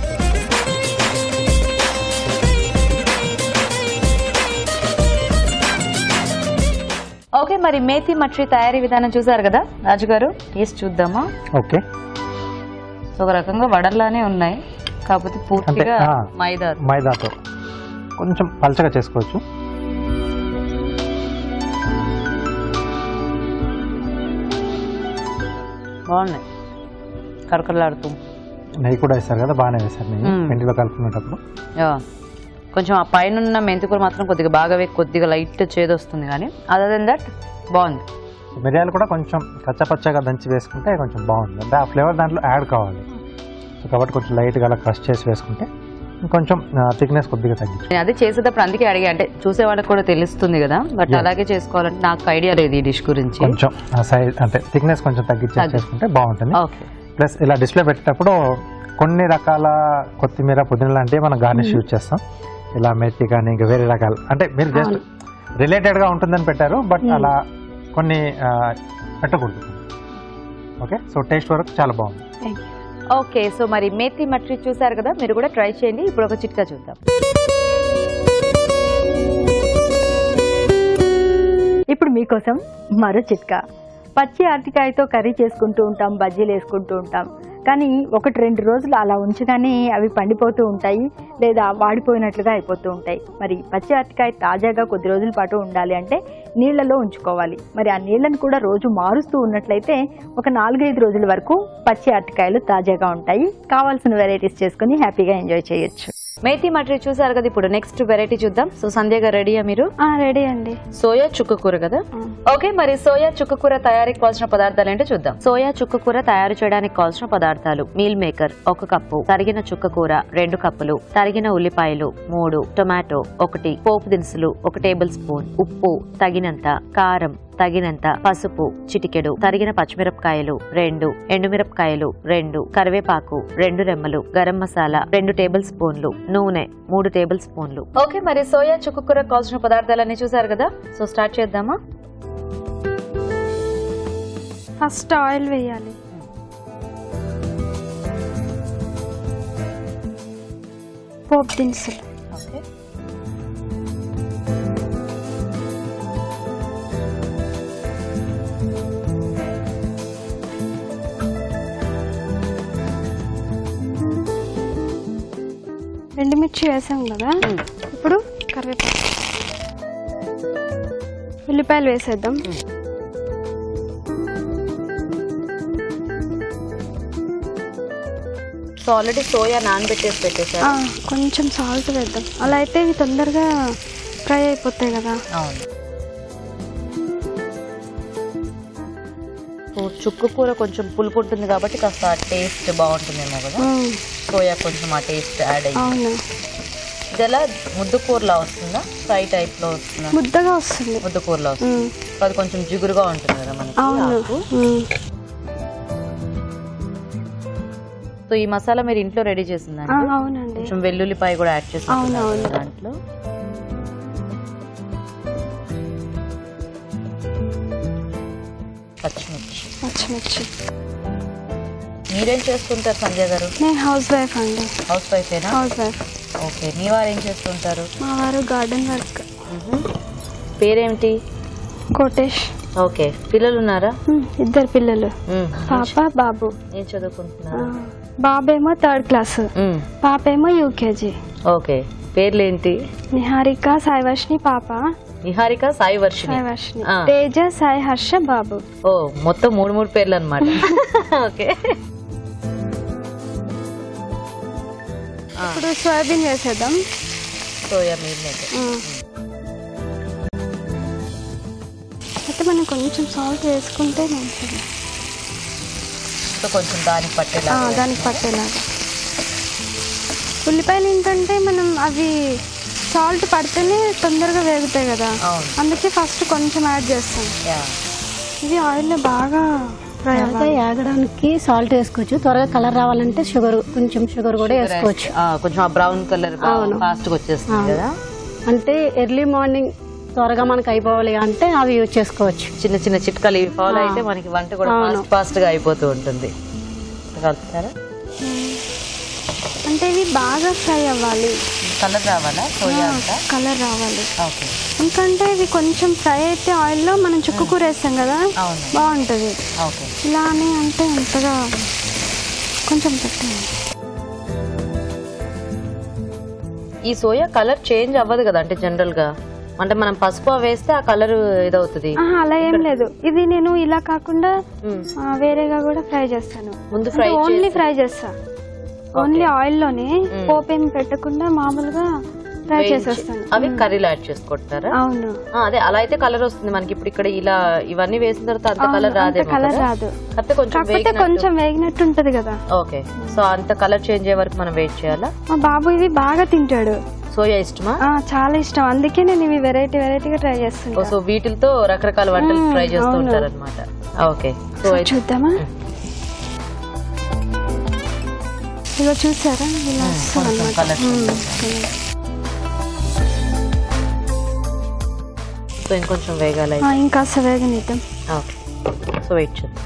ఓకే, మరి మేతి మట్రి తయారీ విధానం చూసారు కదా రాజు గారు, టేస్ట్ చూద్దామా? ఓకే, ఒక రకంగా వడల్లానే ఉన్నాయి, కాకపోతే పూర్తిగా మైదా మైదాతో కొంచెం పలచగా చేసుకోవచ్చు. బాగున్నాయి, కరకరలాడుతూ. నెయ్యి కూడా వేస్తారు కదా, బాగానే వేస్తారు నెయ్యి పిండిలో కలుపుకునేటప్పుడు. కొంచెం ఆ పైన మెంతికూర మాత్రం కొద్దిగా బాగా కొద్దిగా లైట్ చేదు వస్తుంది, కానీ అదర్ దెన్ దట్ బాగుంది. మిరియాలు కూడా కొంచెం కచ్చపచ్చగా దంచి వేసుకుంటే కొంచెం బాగుంది, అంటే ఆ ఫ్లేవర్ దాంట్లో యాడ్ కావాలి. సో కాబట్టి కొంచెం లైట్గా అలా క్రష్ చేసి వేసుకుంటే కొంచెం థిక్నెస్ కొద్దిగా తగ్గించి. నేను అదే చేసేటప్పుడు అందుకే అడిగా, అంటే చూసే వాళ్ళకి కూడా తెలుస్తుంది కదా, బట్ అలాగే చేసుకోవాలంటే నాకు ఐడియా లేదు ఈ డిష్ గురించి. కొంచెం సైజ్ అంటే థిక్నెస్ కొంచెం తగ్గించి చేసుకుంటే బాగుంటుంది. ప్లస్ ఇలా డిస్ప్లే పెట్టేటప్పుడు కొన్ని రకాల కొత్తిమీర, పుదీనా లాంటివి మనం గార్నిష్ యూజ్ చేస్తాం. ఇలా మెత్తి కానీ ఇంకా వేరే రకాలు, అంటే మీరు జస్ట్ రిలేటెడ్ గా ఉంటుందని పెట్టారు, బట్ అలా కొన్ని పెట్టకూడదు. ఓకే, సో టేస్ట్ వరకు చాలా బాగుంది. ఓకే, సో మరి మేతి మట్రి చూసారు కదా, మీరు కూడా ట్రై చేయండి. ఇప్పుడు ఒక చిట్కా చూద్దాం. ఇప్పుడు మీకోసం మరో చిట్కా. పచ్చి అరటికాయతో కర్రీ చేసుకుంటూ ఉంటాం, బజ్జీలు వేసుకుంటూ ఉంటాం, కానీ ఒకటి రెండు రోజులు అలా ఉంచగానే అవి పండిపోతూ ఉంటాయి లేదా వాడిపోయినట్లుగా అయిపోతూ ఉంటాయి. మరి పచ్చి అరటికాయ తాజాగా కొద్ది రోజుల పాటు ఉండాలి అంటే నీళ్లలో ఉంచుకోవాలి. మరి ఆ నీళ్లను కూడా రోజు మారుస్తూ ఉన్నట్లయితే ఒక నాలుగైదు రోజుల వరకు పచ్చి అరటికాయలు తాజాగా ఉంటాయి. కావాల్సిన వెరైటీస్ చేసుకుని హ్యాపీగా ఎంజాయ్ చేయొచ్చు. మేతి మట్రి చూసారు కదా, ఇప్పుడు నెక్స్ట్ వెరైటీ చూద్దాం. సో సంధ్య గారు రెడీయా మీరు? రెడీ అండి. సోయా చుక్క కూర కదా. ఓకే, మరి సోయా చుక్క కూర తయారీకి కావాల్సిన పదార్థాలు ఏంటో చూద్దాం. సోయా చుక్క కూర తయారు చేయడానికి కావాల్సిన పదార్థాలు: మీల్ మేకర్ ఒక కప్పు, తరిగిన చుక్క కూర రెండు కప్పులు, తరిగిన ఉల్లిపాయలు మూడు, టొమాటో ఒకటి, పోపు దినుసులు ఒక టేబుల్ స్పూన్, ఉప్పు తగినంత, కారం తగినంత, పసుపు చిటికెడు, తరిగిన పచ్చిమిరపకాయలు రెండు, ఎండుమిరపకాయలు రెండు, కరివేపాకు రెండు రెమ్మలు, గరం మసాలా రెండు టేబుల్ స్పూన్లు, నూనె మూడు టేబుల్ స్పూన్లు. ఓకే, మరి సోయా చుక్క కూర కావాల్సిన పదార్థాలన్నీ చూసారు కదా, సో స్టార్ట్ చేద్దామా? ఫస్ట్ ఆయిల్ వేయాలి. పోపు దినుసులు, ఓకే, ఎండుమిర్చి వేసాం కదా, ఇప్పుడు కరివేపాకు, ఉల్లిపాయలు వేసేద్దాం. సో ఆల్రెడీ సోయా నానబెట్టేసి పెట్టేసారు. కొంచెం సాల్ట్ వేద్దాం, అలా అయితే ఇవి తొందరగా ఫ్రై అయిపోతాయి కదా. అవును, సో చుక్క కూర కొంచెం పులుపు ఉంటుంది కాబట్టి కాస్త టేస్ట్ బాగుంటుందేమో కదా. సోయా కొంచెం ఆ టేస్ట్ యాడ్ అయ్యింది. ఇది ఎలా ముద్దు కూరలా వస్తుందా, ఫ్రై టైప్ లో వస్తుందా? ముద్దగా వస్తుంది, ముద్దు కూరలా వస్తుంది. అది కొంచెం జిగురుగా ఉంటుంది కదా మనకి. సో ఈ మసాలా మీరు ఇంట్లో రెడీ చేసిందండి? అవునండి. కొంచెం వెల్లుల్లిపాయ కూడా యాడ్ చేస్తాను దాంట్లో. పచ్చిమిర్చి పచ్చిమిర్చి మీరేం చేస్తుంటారు సంధ్య గారు? నేను హౌస్ వైఫ్ అండి. హౌస్ వైఫేనా? House wife. ఓకే, మీ వారు ఏం చేస్తుంటారు? మా వారు గార్డెన్ వర్క్. పేరేమిటి? కోటేష్. ఓకే, పిల్లలు ఉన్నారా? ఇద్దరు పిల్లలు, పాప బాబు. ఏం చదువుకుంటున్నారు? బాబేమో థర్డ్ క్లాస్, పాపేమో యూకేజీ. ఓకే, పేర్లేంటి? నిహారిక, సాయి వర్షిని పాప. నిహారిక, సాయి వర్షిని, సాయి వర్షిని, తేజ, సాయి హర్ష, బాబు. ఓ, మొత్తం మూడు మూడు పేర్లు అన్నమాట. ఓకే, ఇప్పుడు సోయాబీన్ వేసేద్దాం. Soya meal maker. అయితే మనం కొంచెం సాల్ట్ వేసుకుంటే మంచిది. సో కొంచెం దానికి పట్టేలా దానికి పట్టేలాగా. ఉల్లిపాయలు ఏంటంటే మనం అవి సాల్ట్ పడితేనే తొందరగా వేగుతాయి కదా, అందుకే ఫస్ట్ కొంచెం యాడ్ చేస్తాం. ఇది ఆయిల్లో బాగా ఫ్రై వేగడానికి సాల్ట్ వేసుకోవచ్చు. త్వరగా కలర్ రావాలంటే షుగర్, కొంచెం షుగర్ కూడా వేసుకోవచ్చు. కొంచెం ఆ బ్రౌన్ కలర్ ఫాస్ట్ వచ్చేస్తుంది కదా. అంటే ఎర్లీ మార్నింగ్ త్వరగా మనకి అయిపోవాలి అంటే అవి యూజ్ చేసుకోవచ్చు. చిన్న చిన్న చిట్కాలు ఇవి ఫాలో అయితే మనకి వంట కూడా ఫాస్ట్ ఫాస్ట్ గా అయిపోతూ ఉంటుంది. కలుపుతారా? అంటే ఇవి బాగా ఫ్రై అవ్వాలి, కలర్ రావాలా? సోయా కలర్ రావాలి. ఓకే. ఎందుకంటే ఇవి కొంచెం ఫ్రై అయితే ఆయిల్లో మనం చుక్క కూర వేస్తాం కదా, బాగుంటుంది. ఓకే. ఇలా అని అంటే అంతగా కొంచెం పెట్టండి. ఈ సోయా కలర్ చేంజ్ అవ్వదు కదా, అంటే జనరల్ గా అంటే మనం పసుపు వేస్తే ఆ కలర్ ఇదవుతుంది. అలా ఏం లేదు. ఇది నేను ఇలా కాకుండా వేరేగా కూడా ఫ్రై చేస్తాను. ముందు ఫ్రై ఓన్లీ ఫ్రై చేస్తా, ఓన్లీ ఆయిల్ లోనే పోపు ఏం పెట్టకుండా మామూలుగా ఫ్రై చేసేస్తాను. అవి కర్రీలో యాడ్ చేసుకుంటారా? అవును. అదే అలా అయితే కలర్ వస్తుంది మనకి. ఇప్పుడు ఇక్కడ ఇలా ఇవన్నీ వేసిన తర్వాత అంత కలర్ రాదు. కలర్ రాదు, కాకపోతే కొంచెం వేగినట్టు ఉంటది కదా. ఓకే. సో అంత కలర్ చేంజ్ అయ్యే వరకు మనం వెయిట్ చేయాలా? మా బాబు ఇవి బాగా తింటాడు. సోయా ఇష్టమా? చాలా ఇష్టం, అందుకే నేను ఇవి వెరైటీ వెరైటీగా ట్రై చేస్తాను. సో వీటితో రకరకాల వంటలు ట్రై చేస్తూ ఉంటారు అనమాట. ఓకే. సో చూద్దామా? ఇగో చూసారా, ఇలా కలర్. సో ఇంకొంచెం వేగాలి, ఇంకాస్త వేగనిద్దాం. ఓకే. సో వెయిట్ చేద్దాం.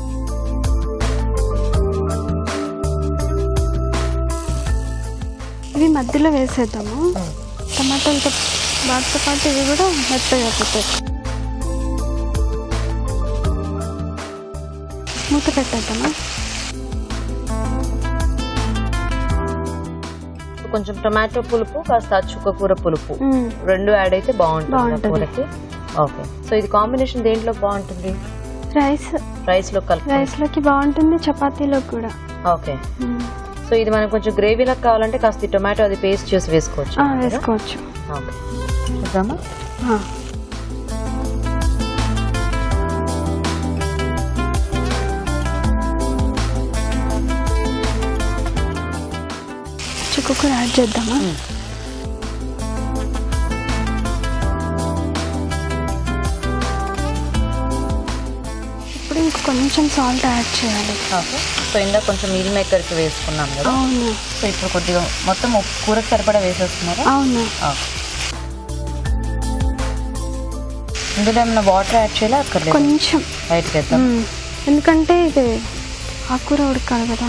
ఇవి మధ్యలో వేసేద్దాము. టమాటాలతో వాటితో పాటు ఇవి కూడా మెత్తగా అయిపోతాయి. మూత పెట్టేద్దామా? కొంచెం టొమాటో పులుపు, కాస్త చుక్క కూర పులుపు రెండు యాడ్ అయితే బాగుంటుంది కూరకి. ఓకే. సో ఇది కాంబినేషన్ దేంట్లో బాగుంటుంది? రైస్ రైస్ లో కలిపి రైస్ లోకి బాగుంటుంది, చపాతీలో కూడా. ఓకే. సో ఇది మనకు కొంచెం గ్రేవీ లాగా కావాలంటే కాస్త టొమాటో అది పేస్ట్ చేసి వేసుకోవచ్చు. వేసుకోవచ్చు. ఓకే. చూద్దామా? చుక్క కూర యాడ్ చేద్దామా? ఇప్పుడు ఇంక కొంచెం సాల్ట్ యాడ్ చేయాలి. ఓకే. సో ఇందా కొంచెం మీల్ మేకర్ కి వేసుకున్నాం కదా. అవును. సో ఇప్పుడు కొద్దిగా మొత్తం కూరకు సరిపడా వేసేస్తున్నారా? అవును. ఇందులో ఏమైనా వాటర్ యాడ్ చేయాలా? అక్కర్లేదు, కొంచెం యాడ్ చేద్దాం. ఎందుకంటే ఇది ఆకుకూర ఉడకాలి కదా.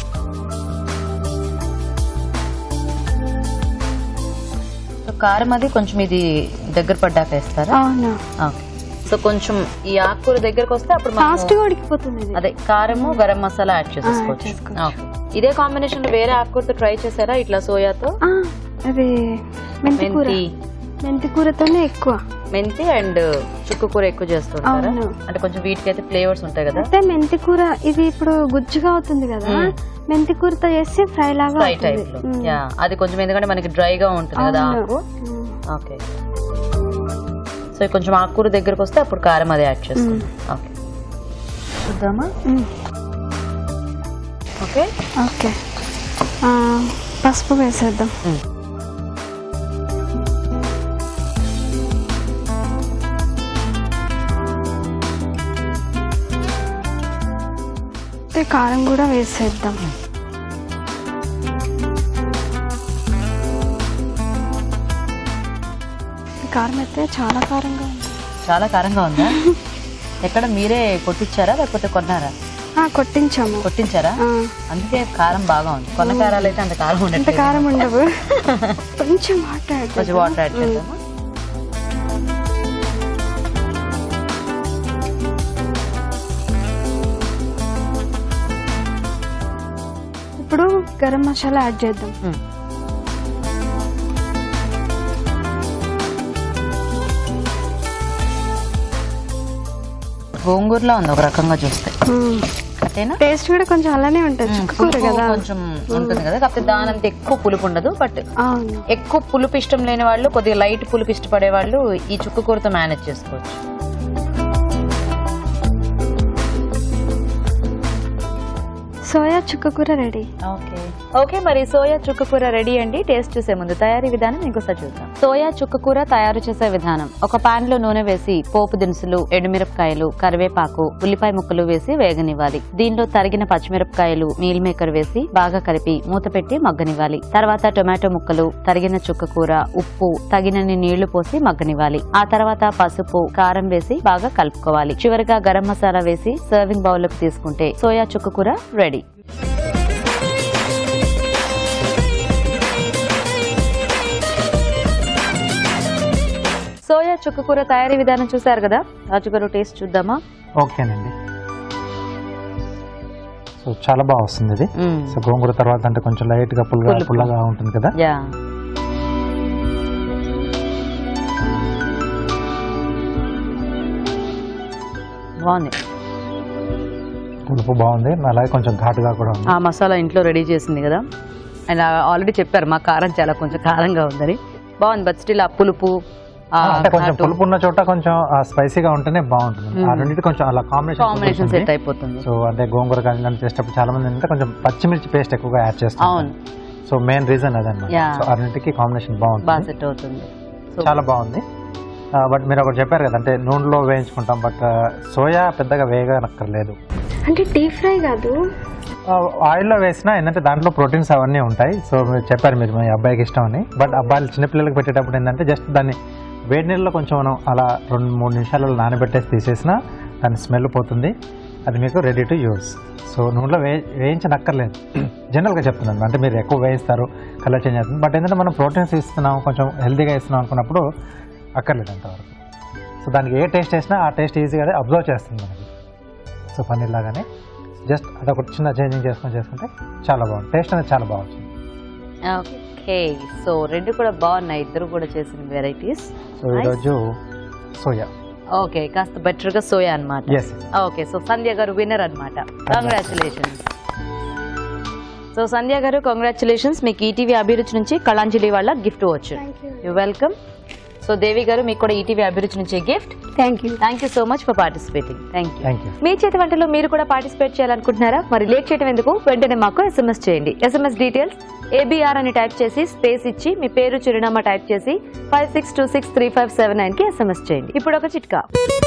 కారం అది కొంచెం ఇది దగ్గర పడ్డాక వేస్తారా? అవును. ఓకే. సో కొంచెం ఈ ఆకుకూర దగ్గరకు వస్తే అప్పుడు ఫాస్ట్ గా ఉడికిపోతుంది. అదే కారము గరం మసాలా యాడ్ చేసుకోవచ్చు. ఇదే కాంబినేషన్ లో వేరే ఆకుకూరతో ట్రై చేశారా ఇట్లా సోయాతో? అది మెంతి మెంతి కూరతోనే ఎక్కువ. మెంతి అండ్ చుక్క కూర ఎక్కువ చేస్తుంటారా? అంటే కొంచెం వీటికి అయితే ఫ్లేవర్స్ ఉంటాయి కదా. అంటే మెంతి కూర ఇది ఇప్పుడు గుజ్జుగా అవుతుంది కదా, మెంతి కూరతో చేస్తే ఫ్రై లాగా ఫ్రై టైప్ లో. యా, అది కొంచెం ఎందుకంటే మనకి డ్రైగా ఉంటుంది కదా ఆకు. ఓకే. సో కొంచెం ఆకుకూర దగ్గరకు వస్తే అప్పుడు కారం అది యాడ్ చేస్తాం. ఓకే. చూద్దామా? ఓకే. ఓకే. పసుపు వేసేద్దాం. కారం కూడా వేసేద్దాం. కారం అయితే చాలా కారంగా ఉంది. చాలా కారంగా ఉందా? ఎక్కడ మీరే కొట్టించారా లేకపోతే కొన్నారా? కొట్టించాము. కొట్టించారా? అందుకే కారం బాగా ఉంది. కొన్న కారాలు అయితే అంత కారం ఉండదు. అంత కారం ఉండవు. కొంచెం వాటర్ యాడ్ కొంచెం వాటర్ యాడ్ చేద్దామా? ఇప్పుడు గరం మసాలా యాడ్ చేద్దాం. గోంగూరలా ఉంది ఒక రకంగా చూస్తే. అంతేనా? టేస్ట్ కూడా కొంచెం అలానే ఉంటుంది, చుక్కకూర కదా కొంచెం ఉంటుంది కదా, కాకపోతే దాని అంత ఎక్కువ పులుపు ఉండదు. బట్ అవును. ఎక్కువ పులుపు ఇష్టం లేని వాళ్ళు, కొద్దిగా లైట్ పులుపు ఇష్టపడే వాళ్ళు ఈ చుక్కకూరతో మేనేజ్ చేసుకోవచ్చు. సోయా చుక్కకూర రెడీ. ఓకే ఓకే మరి సోయా చుక్కకూర రెడీ అండి. టేస్ట్ చూసే ముందు తయారీ విధానం ఇంకోసారి చూద్దాం. సోయా చుక్కకూర తయారు చేసే విధానం: ఒక పాన్ లో నూనె వేసి పోపు దినుసులు, ఎండుమిరపకాయలు, కరివేపాకు, ఉల్లిపాయ ముక్కలు వేసి వేగనివ్వాలి. దీనిలో తరిగిన పచ్చిమిరపకాయలు, మీల్ మేకర్ వేసి బాగా కలిపి మూత పెట్టి మగ్గనివ్వాలి. తర్వాత టొమాటో ముక్కలు, తరిగిన చుక్కకూర, ఉప్పు, తగినన్ని నీళ్లు పోసి మగ్గనివ్వాలి. ఆ తర్వాత పసుపు, కారం వేసి బాగా కలుపుకోవాలి. చివరిగా గరం మసాలా వేసి సర్వింగ్ బౌల్ లోకి తీసుకుంటే సోయా చుక్కకూర రెడీ. సోయా చుక్కకూర తయారీ విధానం చూసారు కదా, రాజు గారు టేస్ట్ చూద్దామా? ఓకేనండి. సో చాలా బాగా వస్తుంది ఇది. సో గోంగూర తర్వాత అంటే కొంచెం లైట్ గా పుల్లగా పుల్లగా ఉంటుంది కదా. యా, బాగుంది. పులుపు బాగుంది, అలాగే కొంచెం ఘాటుగా కూడా ఉంది. ఆ మసాలా ఇంట్లో రెడీ చేసింది కదా, ఆయన ఆల్రెడీ చెప్పారు మా కారం చాలా కొంచెం కారంగా ఉందని. బాగుంది, బట్ స్టిల్ ఆ పులుపు అంటే కొంచెం పులుపు ఉన్న చోట కొంచెం స్పైసీగా ఉంటేనే బాగుంటుంది. ఆ రెండింటి కొంచెం అలా కాంబినేషన్ కాంబినేషన్ సెట్ అయిపోతుంది. సో అంటే గోంగూర కానీ చేసేటప్పుడు చాలా మంది అంటే కొంచెం పచ్చిమిర్చి పేస్ట్ ఎక్కువగా యాడ్ చేస్తారు. అవును, సో మెయిన్ రీజన్ అదన్నమాట. సో ఆ రెండింటికి కాంబినేషన్ బాగుంటుంది, బాగా సెట్ అవుతుంది. చాలా బాగుంది. బట్ మీరు ఒకటి చెప్పారు కదా, అంటే నూనెలో వేయించుకుంటాం, బట్ సోయా పెద్దగా వేగనక్కర్లేదు. అంటే డీప్ ఫ్రై కాదు, ఆయిల్లో వేసినా ఏంటంటే దాంట్లో ప్రోటీన్స్ అవన్నీ ఉంటాయి. సో మీరు చెప్పారు మీరు మీ అబ్బాయికి ఇష్టం అని, బట్ అబ్బాయిలు చిన్నపిల్లలకి పెట్టేటప్పుడు ఏంటంటే జస్ట్ దాన్ని వేడి నీళ్ళలో కొంచెం మనం అలా రెండు మూడు నిమిషాలలో నానబెట్టేసి తీసేసినా దాని స్మెల్ పోతుంది, అది మీకు రెడీ టు యూస్. సో నూనెలో వే వేయించనక్కర్లేదు జనరల్గా చెప్తున్నాను. అంటే మీరు ఎక్కువ వేయిస్తారు, కలర్ చేంజ్ అవుతుంది, బట్ ఏంటంటే మనం ప్రోటీన్స్ ఇస్తున్నాం, కొంచెం హెల్తీగా ఇస్తున్నాం అనుకున్నప్పుడు అక్కర్లేదు అంతవరకు. సో దానికి ఏ టేస్ట్ వేసినా ఆ టేస్ట్ ఈజీగా అబ్జర్వ్ చేస్తుంది మనకి. సో పన్నీర్ లాగానే జస్ట్ అదొక చిన్న చేంజింగ్ చేసుకొని చేసుకుంటే చాలా బాగుంది, టేస్ట్ అనేది చాలా బాగుంది. ఓకే, సో రెండు కూడా బాగున్నాయి, ఇద్దరు కూడా చేసిన వెరైటీస్. సో ఈరోజు సోయా. ఓకే, కాస్త బెటర్ గా సోయా అన్నమాట. Yes. ఓకే, సో సంధ్య గారు విన్నర్ అన్నమాట. కంగ్రాచులేషన్స్. సో సంధ్య గారు కంగ్రాచులేషన్స్, మీకు ఈటీవీ అభిరుచి నుంచి కళాంజలి వాళ్ళ గిఫ్ట్ వచ్చు. You welcome. సో దేవి గారు మీకు కూడా ఈటీవీ అభిరుచి నుంచి gift. Thank you thank you so much for participating. Thank Thank you. you. మీ చేతి వంటలో మీరు కూడా పార్టిసిపేట్ చేయాలనుకుంటున్నారా? మరి లేట్ చేయడం ఎందుకు, వెంటనే మాకు ఎస్ఎంఎస్ చేయండి. ఎస్ఎంఎస్ డీటెయిల్స్ ఏబిఆర్ అని టైప్ చేసి స్పేస్ ఇచ్చి మీ పేరు, చిరునామా టైప్ చేసి five six two six three five seven nine కి ఎస్ఎంఎస్ చేయండి. ఇప్పుడు ఒక చిట్కా.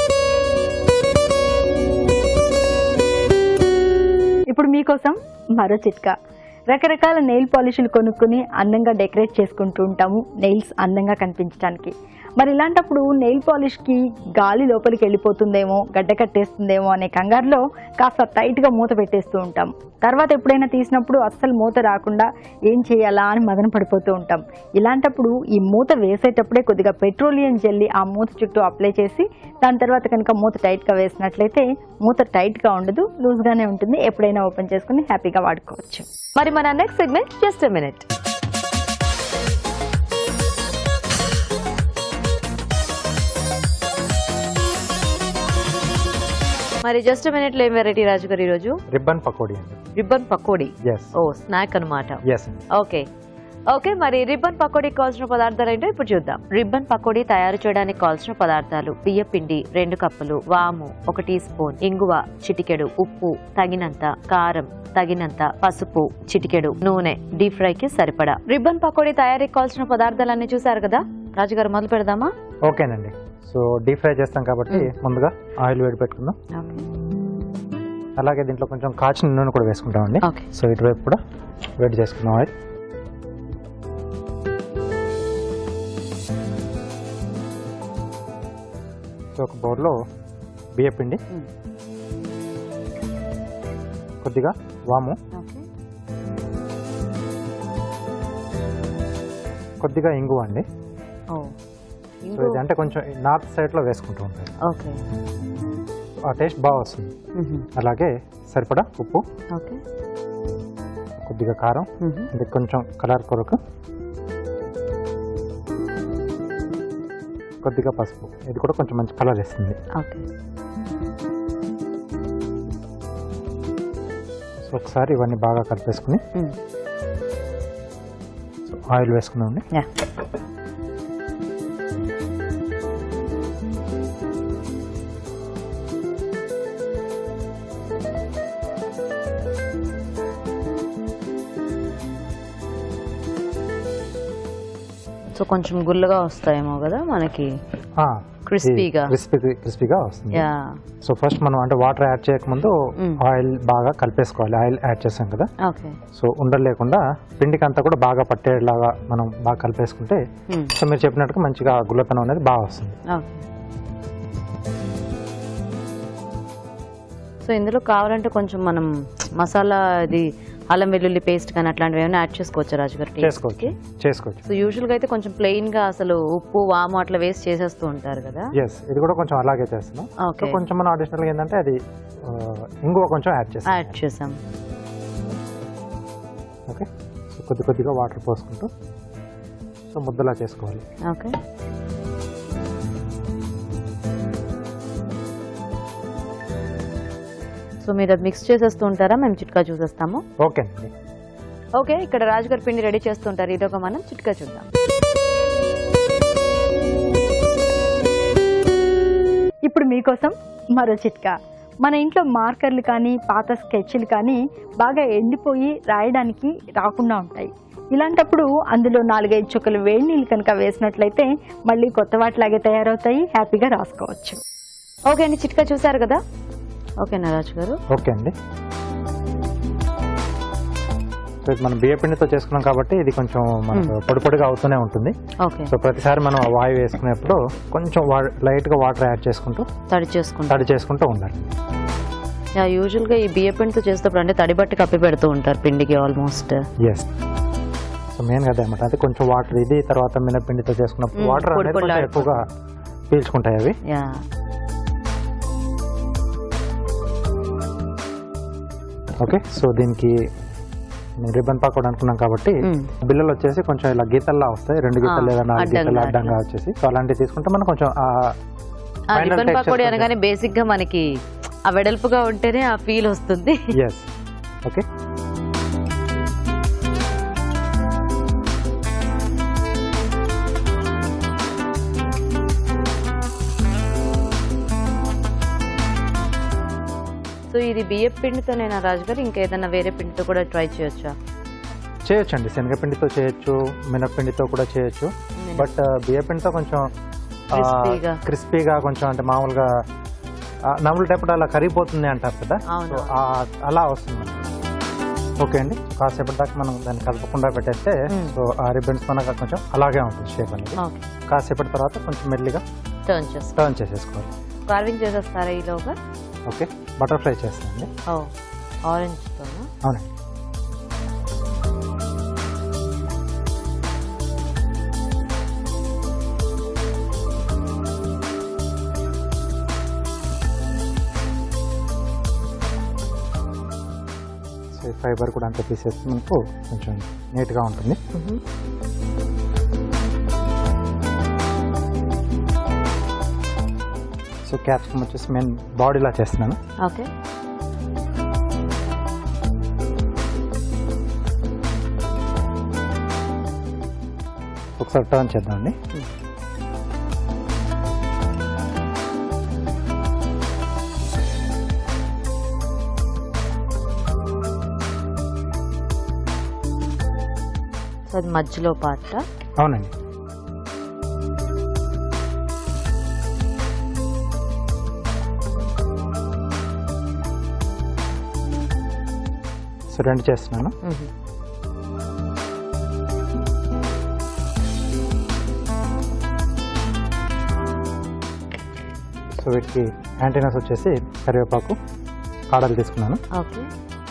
ఇప్పుడు మీకోసం మరో చిట్కా. రకరకాల నెయిల్ పాలిష్లు కొనుక్కుని అందంగా డెకరేట్ చేసుకుంటూ ఉంటాము నెయిల్స్ అందంగా కనిపించడానికి. మరి ఇలాంటప్పుడు నెయిల్ పాలిష్కి గాలి లోపలికి వెళ్ళిపోతుందేమో, గడ్డ కట్టేస్తుందేమో అనే కంగారులో కాస్త టైట్గా మూత పెట్టేస్తూ ఉంటాం. తర్వాత ఎప్పుడైనా తీసినప్పుడు అస్సలు మూత రాకుండా ఏం చేయాలా అని మదన పడిపోతూ ఉంటాం. ఇలాంటప్పుడు ఈ మూత వేసేటప్పుడే కొద్దిగా పెట్రోలియం జెల్లీ ఆ మూత చుట్టూ అప్లై చేసి దాని తర్వాత కనుక మూత టైట్గా వేసినట్లయితే మూత టైట్గా ఉండదు, లూజ్గానే ఉంటుంది. ఎప్పుడైనా ఓపెన్ చేసుకుని హ్యాపీగా వాడుకోవచ్చు. మరి మన next segment just a minute. మరి జస్ట్ మినిట్ లో ఏం వెరైటీ రాజు గారు ఈరోజు? రిబ్బన్ పకోడీ అండి. రిబ్బన్ పకోడీ. Yes. ఓ స్నాక్ అన్నమాట. Yes. ఓకే ఓకే మరి రిబ్బన్ పకోడీ కావాల్సిన పదార్థాలు ఏంటో ఇప్పుడు చూద్దాం. రిబ్బన్ పకోడీ తయారు చేయడానికి కావాల్సిన పదార్థాలు: బియ్య పిండి రెండు కప్పులు, వాము ఒక టీ స్పూన్, ఇంగువ చిటికెడు, ఉప్పు తగినంత, కారం తగినంత, పసుపు చిటికెడు, నూనె డీప్ ఫ్రై కి సరిపడా. రిబ్బన్ పకోడీ తయారీకి కావాల్సిన పదార్థాలన్నీ చూసారు కదా, రాజుగారు మొదలు పెడదామా? ఓకేనండి. సో డీప్ ఫ్రై చేస్తాం కాబట్టి ముందుగా ఆయిల్ వేడి పెట్టుకుందాం. అలాగే దీంట్లో కొంచెం కాచిన నూనె కూడా వేసుకుంటామండి. ఓకే. సో ఇటువైపు కూడా వేడి చేసుకుందాం ఆయిల్. సో ఒక బౌల్లో బియ్య పిండి, కొద్దిగా వాము, కొద్దిగా ఇంగువ అండి. సో ఇది అంటే కొంచెం నార్త్ సైడ్ లో వేసుకుంటూ ఉంటాయి, ఓకే, ఆ టేస్ట్ బాగా వస్తుంది. అలాగే సరిపడా ఉప్పు, ఓకే, కొద్దిగా కారం, ఇది కొంచెం కలర్ కొరకు, కొద్దిగా పసుపు, ఇది కూడా కొంచెం మంచి కలర్ ఇస్తుంది. ఓకే. సో ఒకసారి ఇవన్నీ బాగా కలిపేసుకుని ఆయిల్ వేసుకున్నామండి. సో కొంచెం గుల్లగా వస్తాయేమో కదా మనకి, క్రిస్పీగా క్రిస్పీ క్రిస్పీగా వస్తుంది. సో ఫస్ట్ మనం అంటే వాటర్ యాడ్ చేయకముందు ఆయిల్ బాగా కలిపేసుకోవాలి. ఆయిల్ యాడ్ చేసాం కదా, సో ఉండలు లేకుండా పిండికి అంతా కూడా బాగా పట్టేలాగా మనం బాగా కలిపేసుకుంటే సో మీరు చెప్పినట్టుగా మంచిగా గుల్లతనం అనేది బాగా వస్తుంది. సో ఇందులో కావాలంటే కొంచెం మనం మసాలా ఇది అల్లం వెల్లుల్లి పేస్ట్ కానీ అట్లాంటివి ఏమైనా యాడ్ చేసుకోవచ్చు రాజు గారు? చేసుకోవచ్చు చేసుకోవచ్చు. సో యూజువల్గా అయితే కొంచెం ప్లెయిన్ గా అసలు ఉప్పు వాము అట్లా వేస్ట్ చేసేస్తూ ఉంటారు కదా. ఎస్, ఇది కూడా కొంచెం అలాగే చేస్తున్నాం. సో కొంచెం మనం అడిషనల్ గా ఏంటంటే అది ఇంగువ కొంచెం యాడ్ చేసాం యాడ్ చేసాం ఓకే. సో కొద్ది కొద్దిగా వాటర్ పోసుకుంటూ సో ముద్దలా చేసుకోవాలి. ఓకే. సో మీరు అది మిక్స్ చేసేస్తూ ఉంటారా, మేము చిట్కా చూసేస్తాము? ఓకే అండి. ఓకే, ఇక్కడ రాజుగారి పిండి రెడీ చేస్తుంటారు, ఇదొక మనం చిట్కా చూద్దాం. ఇప్పుడు మీకోసం మరో చిట్కా. మన ఇంట్లో మార్కర్లు కానీ పాత స్కెచ్లు కానీ బాగా ఎండిపోయి రాయడానికి రాకుండా ఉంటాయి. ఇలాంటప్పుడు అందులో నాలుగైదు చుక్కలు వేడి నీళ్ళు కనుక వేసినట్లయితే మళ్ళీ కొత్త వాటిలాగే తయారవుతాయి, హ్యాపీగా రాసుకోవచ్చు. ఓకే అండి, చిట్కా చూసారు కదా. ఓకేనా రాజు గారు? ఓకే అండి. సో ఇది మనం బియ్య పిండితో చేసుకున్నాం కాబట్టి ఇది కొంచెం మనకు పొడి పొడిగా అవుతూనే ఉంటుంది. సో ప్రతిసారి మనం వాయు వేసుకునేప్పుడు కొంచెం లైట్ గా వాటర్ యాడ్ చేసుకుంటూ తడి చేసుకుంటూ తడి చేసుకుంటూ ఉండాలి. యూజువల్ గా ఈ బియ్య పిండితో చేసేటప్పుడు అంటే తడి బట్టి కప్పి పెడుతూ ఉంటారు పిండికి ఆల్మోస్ట్. ఎస్, సో మెయిన్ గా అన్నమాట. అది కొంచెం వాటర్ ఇది తర్వాత మినపిండితో చేసుకున్నప్పుడు వాటర్ అనేది ఎక్కువగా పీల్చుకుంటాయి అవి. ఓకే, సో దీనికి రిబ్బన్ పాక్ కూడా అనుకున్నాం కాబట్టి బిల్లలు వచ్చేసి కొంచెం ఇలా గీతల్లా వస్తాయి, రెండు గీతలు లేదా నాలుగు గీతలు అడ్డంగా వచ్చేసి. సో అలాంటివి తీసుకుంటే మనం కొంచెం రిబ్బన్ పకోడీ అనగానే బేసిక్ గా మనకి ఆ వెడల్పుగా ఉంటేనే ఆ ఫీల్ వస్తుంది. Yes, okay. సో ఇది బియ్య పిండితోనేనా రాజు గారు, ఇంకా ఏదైనా వేరే పిండితో కూడా ట్రై చేయొచ్చా? చేయొచ్చండి, శనగపిండితో చేయొచ్చు, మినపిండితో కూడా చేయొచ్చు. బట్ బియ్య పిండితో కొంచెం క్రిస్పీగా కొంచెం అంటే మామూలుగా నవ్వుల టైప్ అలా కరిగిపోతుంది అంటారు కదా, అలా వస్తుంది. ఓకే అండి, కాసేపటి దాకా మనం దాన్ని కలపకుండా పెట్టేస్తే సో ఆ రిబ్బన్స్ మనకు కొంచెం అలాగే ఉంటుంది షేప్ అనేది. కాసేపటి తర్వాత కొంచెం మెల్లిగా టర్న్ చేసి టర్న్ చేసేసుకోవాలి. కార్వింగ్ చేసేస్తారా ఈలోగా? ఓకే, బటర్ఫ్లై చేస్తానండి. ఆరెంజ్ అవునండి. సో ఈ ఫైబర్ కూడా అంతా తీసేస్తే మనకు కొంచెం నీట్గా ఉంటుంది. సో క్యాప్సికమ్ వచ్చేసి మెయిన్ బాడీలా చేస్తున్నాను. ఓకే, ఒకసారి టర్న్ చేద్దామండి. సో అది మధ్యలో పార్ట్? అవునండి. సో రెండు చేస్తున్నాను. సో వీటికి యాంటీనాస్ వచ్చేసి కరివేపాకు కాడలు తీసుకున్నాను. ఓకే,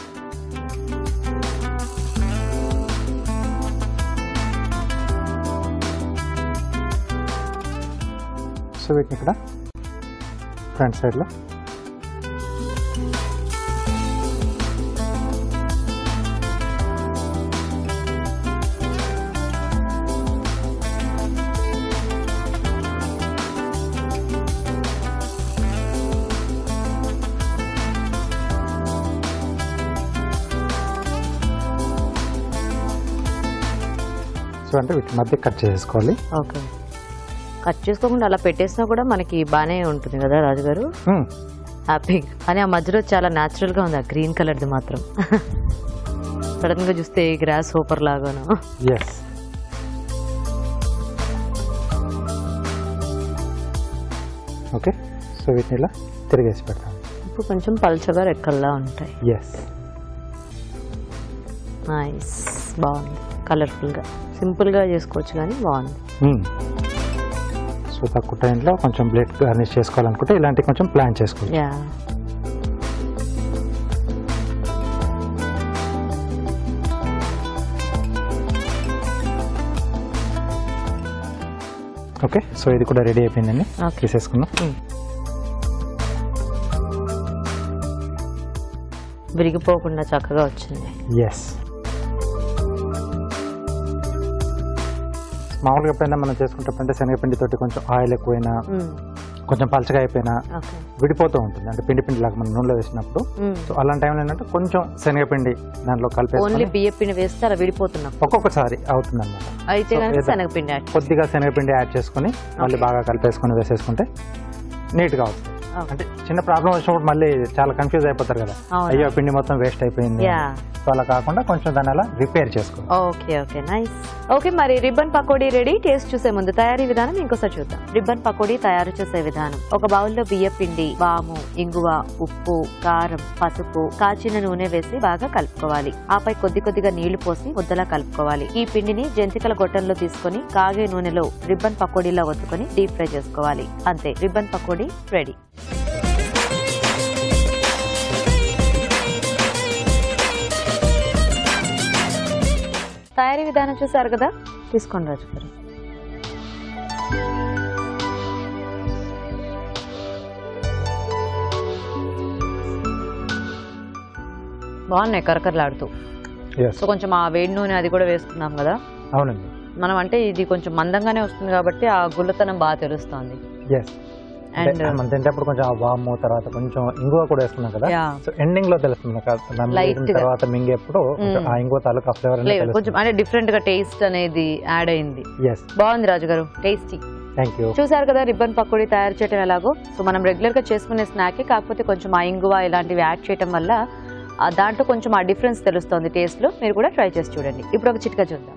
సో వీటిని ఇక్కడ ఫ్రంట్ సైడ్లో సో అంటే వీటి మధ్య కట్ చేసుకోవాలి. ఓకే, కట్ చేసుకోకుండా అలా పెట్టేసినా కూడా మనకి బాగానే ఉంటుంది కదా రాజుగారు, హ్యాపీగా. కానీ ఆ మధ్యలో చాలా న్యాచురల్గా ఉంది ఆ గ్రీన్ కలర్ది మాత్రం. సడన్గా చూస్తే గ్రాస్ సూపర్ లాగాను. ఎస్. ఓకే, సో వీటిని ఇలా తిరిగేసి పెడతాం. ఇప్పుడు కొంచెం పల్చగా రెక్కల్లా ఉంటాయి. ఎస్, నైస్, బాగుంది, కలర్ఫుల్గా, సింపుల్గా చేసుకోవచ్చు కానీ బాగుంది. సో తక్కువ టైంలో కొంచెం బ్లేడ్ గార్నిష్ చేసుకోవాలనుకుంటే ఇలాంటి కొంచెం ప్లాన్ చేసుకోవాలి. యా, ఓకే, సో ఇది కూడా రెడీ అయిపోయిందండి. తీసేసుకుందాం. విరిగిపోకుండా చక్కగా వచ్చింది. ఎస్. మామూలుగా ఎప్పుడైనా మనం చేసుకుంటే శనగపిండితోటి కొంచెం ఆయిల్ ఎక్కువైనా కొంచెం పలచగా అయిపోయినా విడిపోతూ ఉంటుంది, అంటే పిండి పిండి లాగా మనం నూనెలో వేసినప్పుడు. సో అలాంటి టైంలో ఏంటంటే కొంచెం శనగపిండి దాంట్లో కలిపి ఓన్లీ బియ్య పిండి వేస్తే అలా విడిపోతున్నాం ఒక్కొక్కసారి అవుతుంది అనమాట. అయితే శనగపిండి కొద్దిగా శనగపిండి యాడ్ చేసుకుని మళ్ళీ బాగా కలిపేసుకుని వేసేసుకుంటే నీట్గా అవుతుంది. అంటే చిన్న ప్రాబ్లం వచ్చినప్పుడు మళ్ళీ చాలా కన్ఫ్యూజ్ అయిపోతారు కదా, అయ్యో పిండి మొత్తం వేస్ట్ అయిపోయింది. సో అలా కాకుండా కొంచెం దాన్ని అలా రిపేర్ చేసుకో. Okay okay, nice. ఓకే, మరి రిబ్బన్ పకోడీ రెడీ. టేస్ట్ చూసే ముందు తయారీ విధానం ఇంకోసారి చూద్దాం. రిబ్బన్ పకోడీ తయారు చేసే విధానం: ఒక బౌల్లో బియ్య పిండి, వాము, ఇంగువ, ఉప్పు, కారం, పసుపు, కాచిన నూనె వేసి బాగా కలుపుకోవాలి. ఆపై కొద్ది కొద్దిగా నీళ్లు పోసి ముద్దలా కలుపుకోవాలి. ఈ పిండిని జంతికల గొట్టంలో తీసుకుని కాగే నూనెలో రిబ్బన్ పకోడీలా ఒత్తుకొని డీప్ ఫ్రై చేసుకోవాలి. అంతే, రిబ్బన్ పకోడీ రెడీ. తయారీ విధానం చూసారు కదా, తీసుకోండి రాజు గారు. బాగున్నాయి కరకరలాడుతూ. సో కొంచెం ఆ వేడి నూనె అది కూడా వేసుకున్నాం కదా. అవునండి. మనం అంటే ఇది కొంచెం మందంగానే వస్తుంది కాబట్టి ఆ గుల్లతనం బాగా తెలుస్తుంది. అండ్ మనం తింటప్పుడు కొంచెం ఆ వాము తర్వాత కొంచెం ఇంగువ కూడా వేస్తున్నాం కదా, సో ఎండింగ్ లో తెలుస్తుంది తర్వాత మింగేప్పుడు ఆ ఇంగువ తాలూకా ఫ్లేవర్ కొంచెం అంటే డిఫరెంట్ గా టేస్ట్ అనేది యాడ్ అయింది. బాగుంది రాజు గారు, టేస్టీ. చూసారు కదా రిబ్బన్ పకోడీ తయారు చేయడం ఎలాగో. సో మనం రెగ్యులర్ గా చేసుకునే స్నాక్, కాకపోతే కొంచెం ఆ ఇంగువ ఇలాంటివి యాడ్ చేయడం వల్ల దాంట్లో కొంచెం ఆ డిఫరెన్స్ తెలుస్తుంది టేస్ట్ లో. మీరు కూడా ట్రై చేసి చూడండి. ఇప్పుడు ఒక చిట్కా చూద్దాం.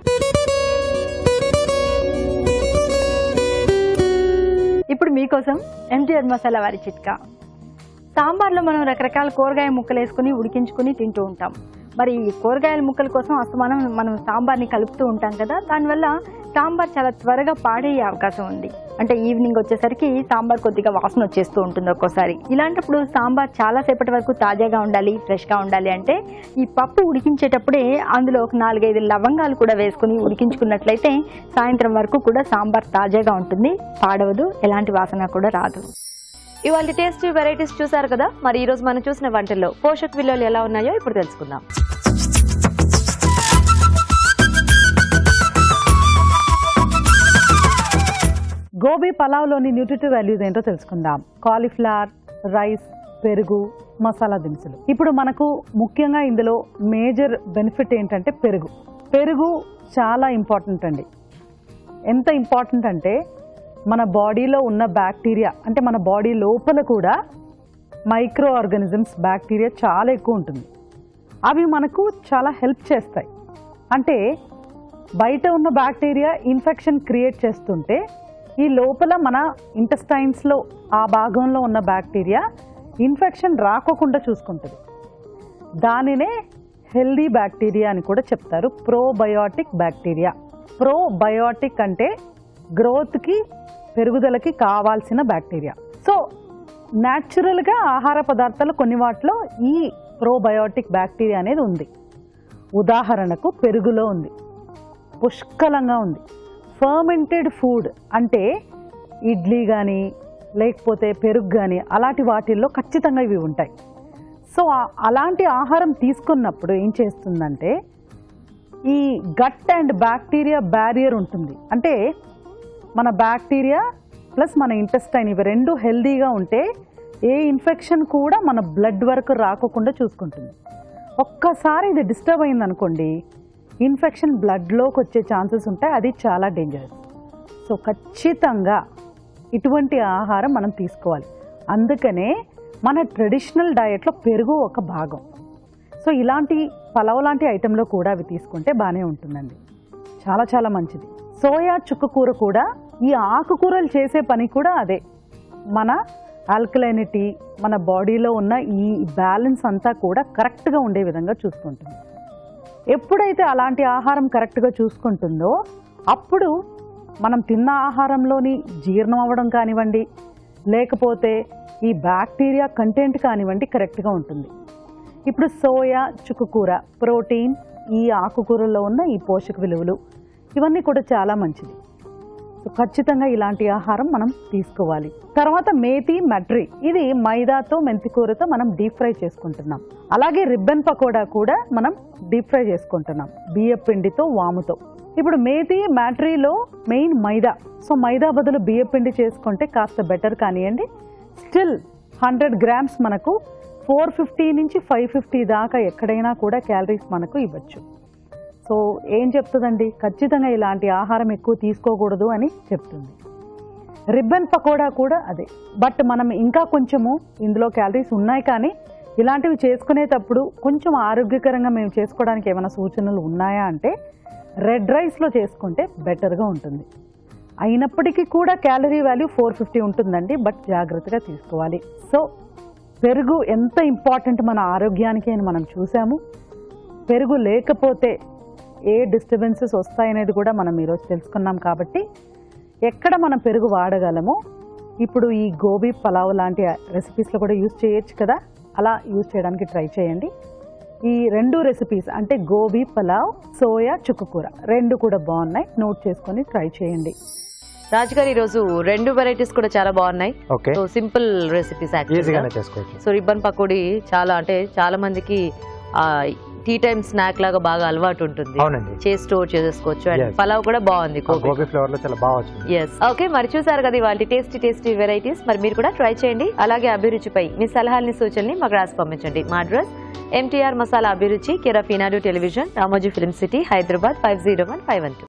ఇప్పుడు మీకోసం ఎన్టీఆర్ మసాలా వారి చిట్కా. సాంబార్లో మనం రకరకాల కూరగాయ ముక్కలు వేసుకుని ఉడికించుకుని తింటూ ఉంటాం. మరి ఈ కూరగాయల ముక్కల కోసం అస్తమానం మనం సాంబార్ని కలుపుతూ ఉంటాం కదా, దానివల్ల సాంబార్ చాలా త్వరగా పాడయ్యే అవకాశం ఉంది. అంటే ఈవినింగ్ వచ్చేసరికి సాంబార్ కొద్దిగా వాసన వచ్చేస్తూ ఉంటుంది ఒక్కోసారి. ఇలాంటప్పుడు సాంబార్ చాలా సేపటి వరకు తాజాగా ఉండాలి, ఫ్రెష్గా ఉండాలి అంటే ఈ పప్పు ఉడికించేటప్పుడే అందులో ఒక నాలుగైదు లవంగాలు కూడా వేసుకుని ఉడికించుకున్నట్లయితే సాయంత్రం వరకు కూడా సాంబార్ తాజాగా ఉంటుంది, పాడవదు, ఎలాంటి వాసన కూడా రాదు. ఇవాళ టేస్టీ వెరైటీస్ చూసారు కదా. మరి ఈ రోజు మనం చూసిన వంటల్లో పోషక విలువలు ఎలా ఉన్నాయో ఇప్పుడు తెలుసుకుందాం. గోబీ పలావ్లోని న్యూట్రిటివ్ వాల్యూస్ ఏంటో తెలుసుకుందాం. కాలీఫ్లవర్, రైస్, పెరుగు, మసాలా దినుసులు. ఇప్పుడు మనకు ముఖ్యంగా ఇందులో మేజర్ బెనిఫిట్ ఏంటంటే పెరుగు. పెరుగు చాలా ఇంపార్టెంట్ అండి. ఎంత ఇంపార్టెంట్ అంటే మన బాడీలో ఉన్న బ్యాక్టీరియా, అంటే మన బాడీ లోపల కూడా మైక్రో ఆర్గానిజమ్స్, బ్యాక్టీరియా చాలా ఎక్కువ ఉంటుంది. అవి మనకు చాలా హెల్ప్ చేస్తాయి. అంటే బయట ఉన్న బ్యాక్టీరియా ఇన్ఫెక్షన్ క్రియేట్ చేస్తుంటే ఈ లోపల మన ఇంటెస్టైన్స్లో ఆ భాగంలో ఉన్న బ్యాక్టీరియా ఇన్ఫెక్షన్ రాకోకుండా చూసుకుంటుంది. దానినే హెల్దీ బ్యాక్టీరియా అని కూడా చెప్తారు, ప్రోబయోటిక్ బ్యాక్టీరియా. ప్రోబయోటిక్ అంటే గ్రోత్కి, పెరుగుదలకి కావాల్సిన బ్యాక్టీరియా. సో న్యాచురల్గా ఆహార పదార్థాలు కొన్ని వాటిలో ఈ ప్రోబయోటిక్ బ్యాక్టీరియా అనేది ఉంది. ఉదాహరణకు పెరుగులో ఉంది, పుష్కలంగా ఉంది. ఫర్మెంటెడ్ ఫుడ్ అంటే ఇడ్లీ కానీ లేకపోతే పెరుగు కానీ అలాంటి వాటిల్లో ఖచ్చితంగా ఇవి ఉంటాయి. సో అలాంటి ఆహారం తీసుకున్నప్పుడు ఏం చేస్తుందంటే ఈ గట్ అండ్ బ్యాక్టీరియా బ్యారియర్ ఉంటుంది. అంటే మన బ్యాక్టీరియా ప్లస్ మన ఇంటెస్టైన్ ఇవి రెండు హెల్దీగా ఉంటే ఏ ఇన్ఫెక్షన్ కూడా మన బ్లడ్ వరకు రాకోకుండా చూసుకుంటుంది. ఒక్కసారి ఇది డిస్టర్బ్ అయిందనుకోండి, ఇన్ఫెక్షన్ బ్లడ్లోకి వచ్చే ఛాన్సెస్ ఉంటాయి, అది చాలా డేంజరస్. సో ఖచ్చితంగా ఇటువంటి ఆహారం మనం తీసుకోవాలి. అందుకనే మన ట్రెడిషనల్ డయట్లో పెరుగు ఒక భాగం. సో ఇలాంటి పలావ్ లాంటి ఐటెంలో కూడా అవి తీసుకుంటే బాగానే ఉంటుందండి, చాలా చాలా మంచిది. సోయా చుక్కకూర కూడా, ఈ ఆకుకూరలు చేసే పని కూడా అదే, మన ఆల్కలైనిటీ, మన బాడీలో ఉన్న ఈ బ్యాలెన్స్ అంతా కూడా కరెక్ట్గా ఉండే విధంగా చూసుకుంటుంది. ఎప్పుడైతే అలాంటి ఆహారం కరెక్ట్గా చూసుకుంటుందో అప్పుడు మనం తిన్న ఆహారంలోని జీర్ణం అవ్వడం కానివ్వండి, లేకపోతే ఈ బ్యాక్టీరియా కంటెంట్ కానివ్వండి కరెక్ట్గా ఉంటుంది. ఇప్పుడు సోయా చుక్కకూర, ప్రోటీన్, ఈ ఆకుకూరల్లో ఉన్న ఈ పోషక విలువలు ఇవన్నీ కూడా చాలా మంచిది. సో ఖచ్చితంగా ఇలాంటి ఆహారం మనం తీసుకోవాలి. తర్వాత మేతి మట్రి, ఇది మైదాతో మెంతికూరతో మనం డీప్ ఫ్రై చేసుకుంటున్నాం. అలాగే రిబ్బన్ పకోడా కూడా మనం డీప్ ఫ్రై చేసుకుంటున్నాం బియ్య పిండితో, వాముతో. ఇప్పుడు మేతి మ్యాట్రీలో మెయిన్ మైదా. సో మైదా బదులు బియ్య పిండి చేసుకుంటే కాస్త బెటర్ కానివ్వండి. స్టిల్ హండ్రెడ్ గ్రామ్స్ మనకు ఫోర్ ఫిఫ్టీ నుంచి ఫైవ్ ఫిఫ్టీ దాకా ఎక్కడైనా కూడా క్యాలరీస్ మనకు ఇవ్వచ్చు. సో ఏం చెప్తుందండి, ఖచ్చితంగా ఇలాంటి ఆహారం ఎక్కువ తీసుకోకూడదు అని చెప్తుంది. రిబ్బన్ పకోడా కూడా అదే, బట్ మనం ఇంకా కొంచెము ఇందులో క్యాలరీస్ ఉన్నాయి, కానీ ఇలాంటివి చేసుకునేటప్పుడు కొంచెం ఆరోగ్యకరంగా మేము చేసుకోవడానికి ఏమైనా సూచనలు ఉన్నాయా అంటే రెడ్ రైస్లో చేసుకుంటే బెటర్గా ఉంటుంది. అయినప్పటికీ కూడా క్యాలరీ వాల్యూ ఫోర్ ఫిఫ్టీ ఉంటుందండి, బట్ జాగ్రత్తగా తీసుకోవాలి. సో పెరుగు ఎంత ఇంపార్టెంట్ మన ఆరోగ్యానికి అని మనం చూసాము. పెరుగు లేకపోతే ఏ డిస్టర్బెన్సెస్ వస్తాయనేది కూడా మనం ఈరోజు తెలుసుకున్నాం. కాబట్టి ఎక్కడ మనం పెరుగు వాడగలమో ఇప్పుడు ఈ గోబీ పలావ్ లాంటి రెసిపీస్లో కూడా యూజ్ చేయొచ్చు కదా, అలా యూజ్ చేయడానికి ట్రై చేయండి. ఈ రెండు రెసిపీస్ అంటే గోబీ పలావ్, సోయా చుక్కకూర రెండు కూడా బాగున్నాయి, నోట్ చేసుకొని ట్రై చేయండి. రాజు గారు ఈరోజు రెండు వెరైటీస్ కూడా చాలా బాగున్నాయి. ఓకే, సో సింపుల్ రెసిపీస్ ఈజీగానే చేసుకోవచ్చు. సో రిబ్బన్ పకోడీ చాలా అంటే చాలా మందికి టీ టైమ్ స్నాక్ లాగా బాగా అలవాటు ఉంటుంది, అవునండి, చేసి స్టోర్ చేసుకోవచ్చు. And Yes. పలావ్ కూడా బాగుంది, గోబీ ఫ్లేవర్ లో చాలా బాగా వచ్చింది. ఎస్ ఓకే, మరి చూసారు కదా ఇవాళ టేస్టీ టేస్టీ వెరైటీస్. మరి మీరు కూడా ట్రై చేయండి. అలాగే అభిరుచిపై మీ సలహాలని సూచనని మాకు రాసి పంపించండి. మా address MTR masala Abhiruchi, care of Eenadu television, Ramoji film city, Hyderabad five zero one five one two.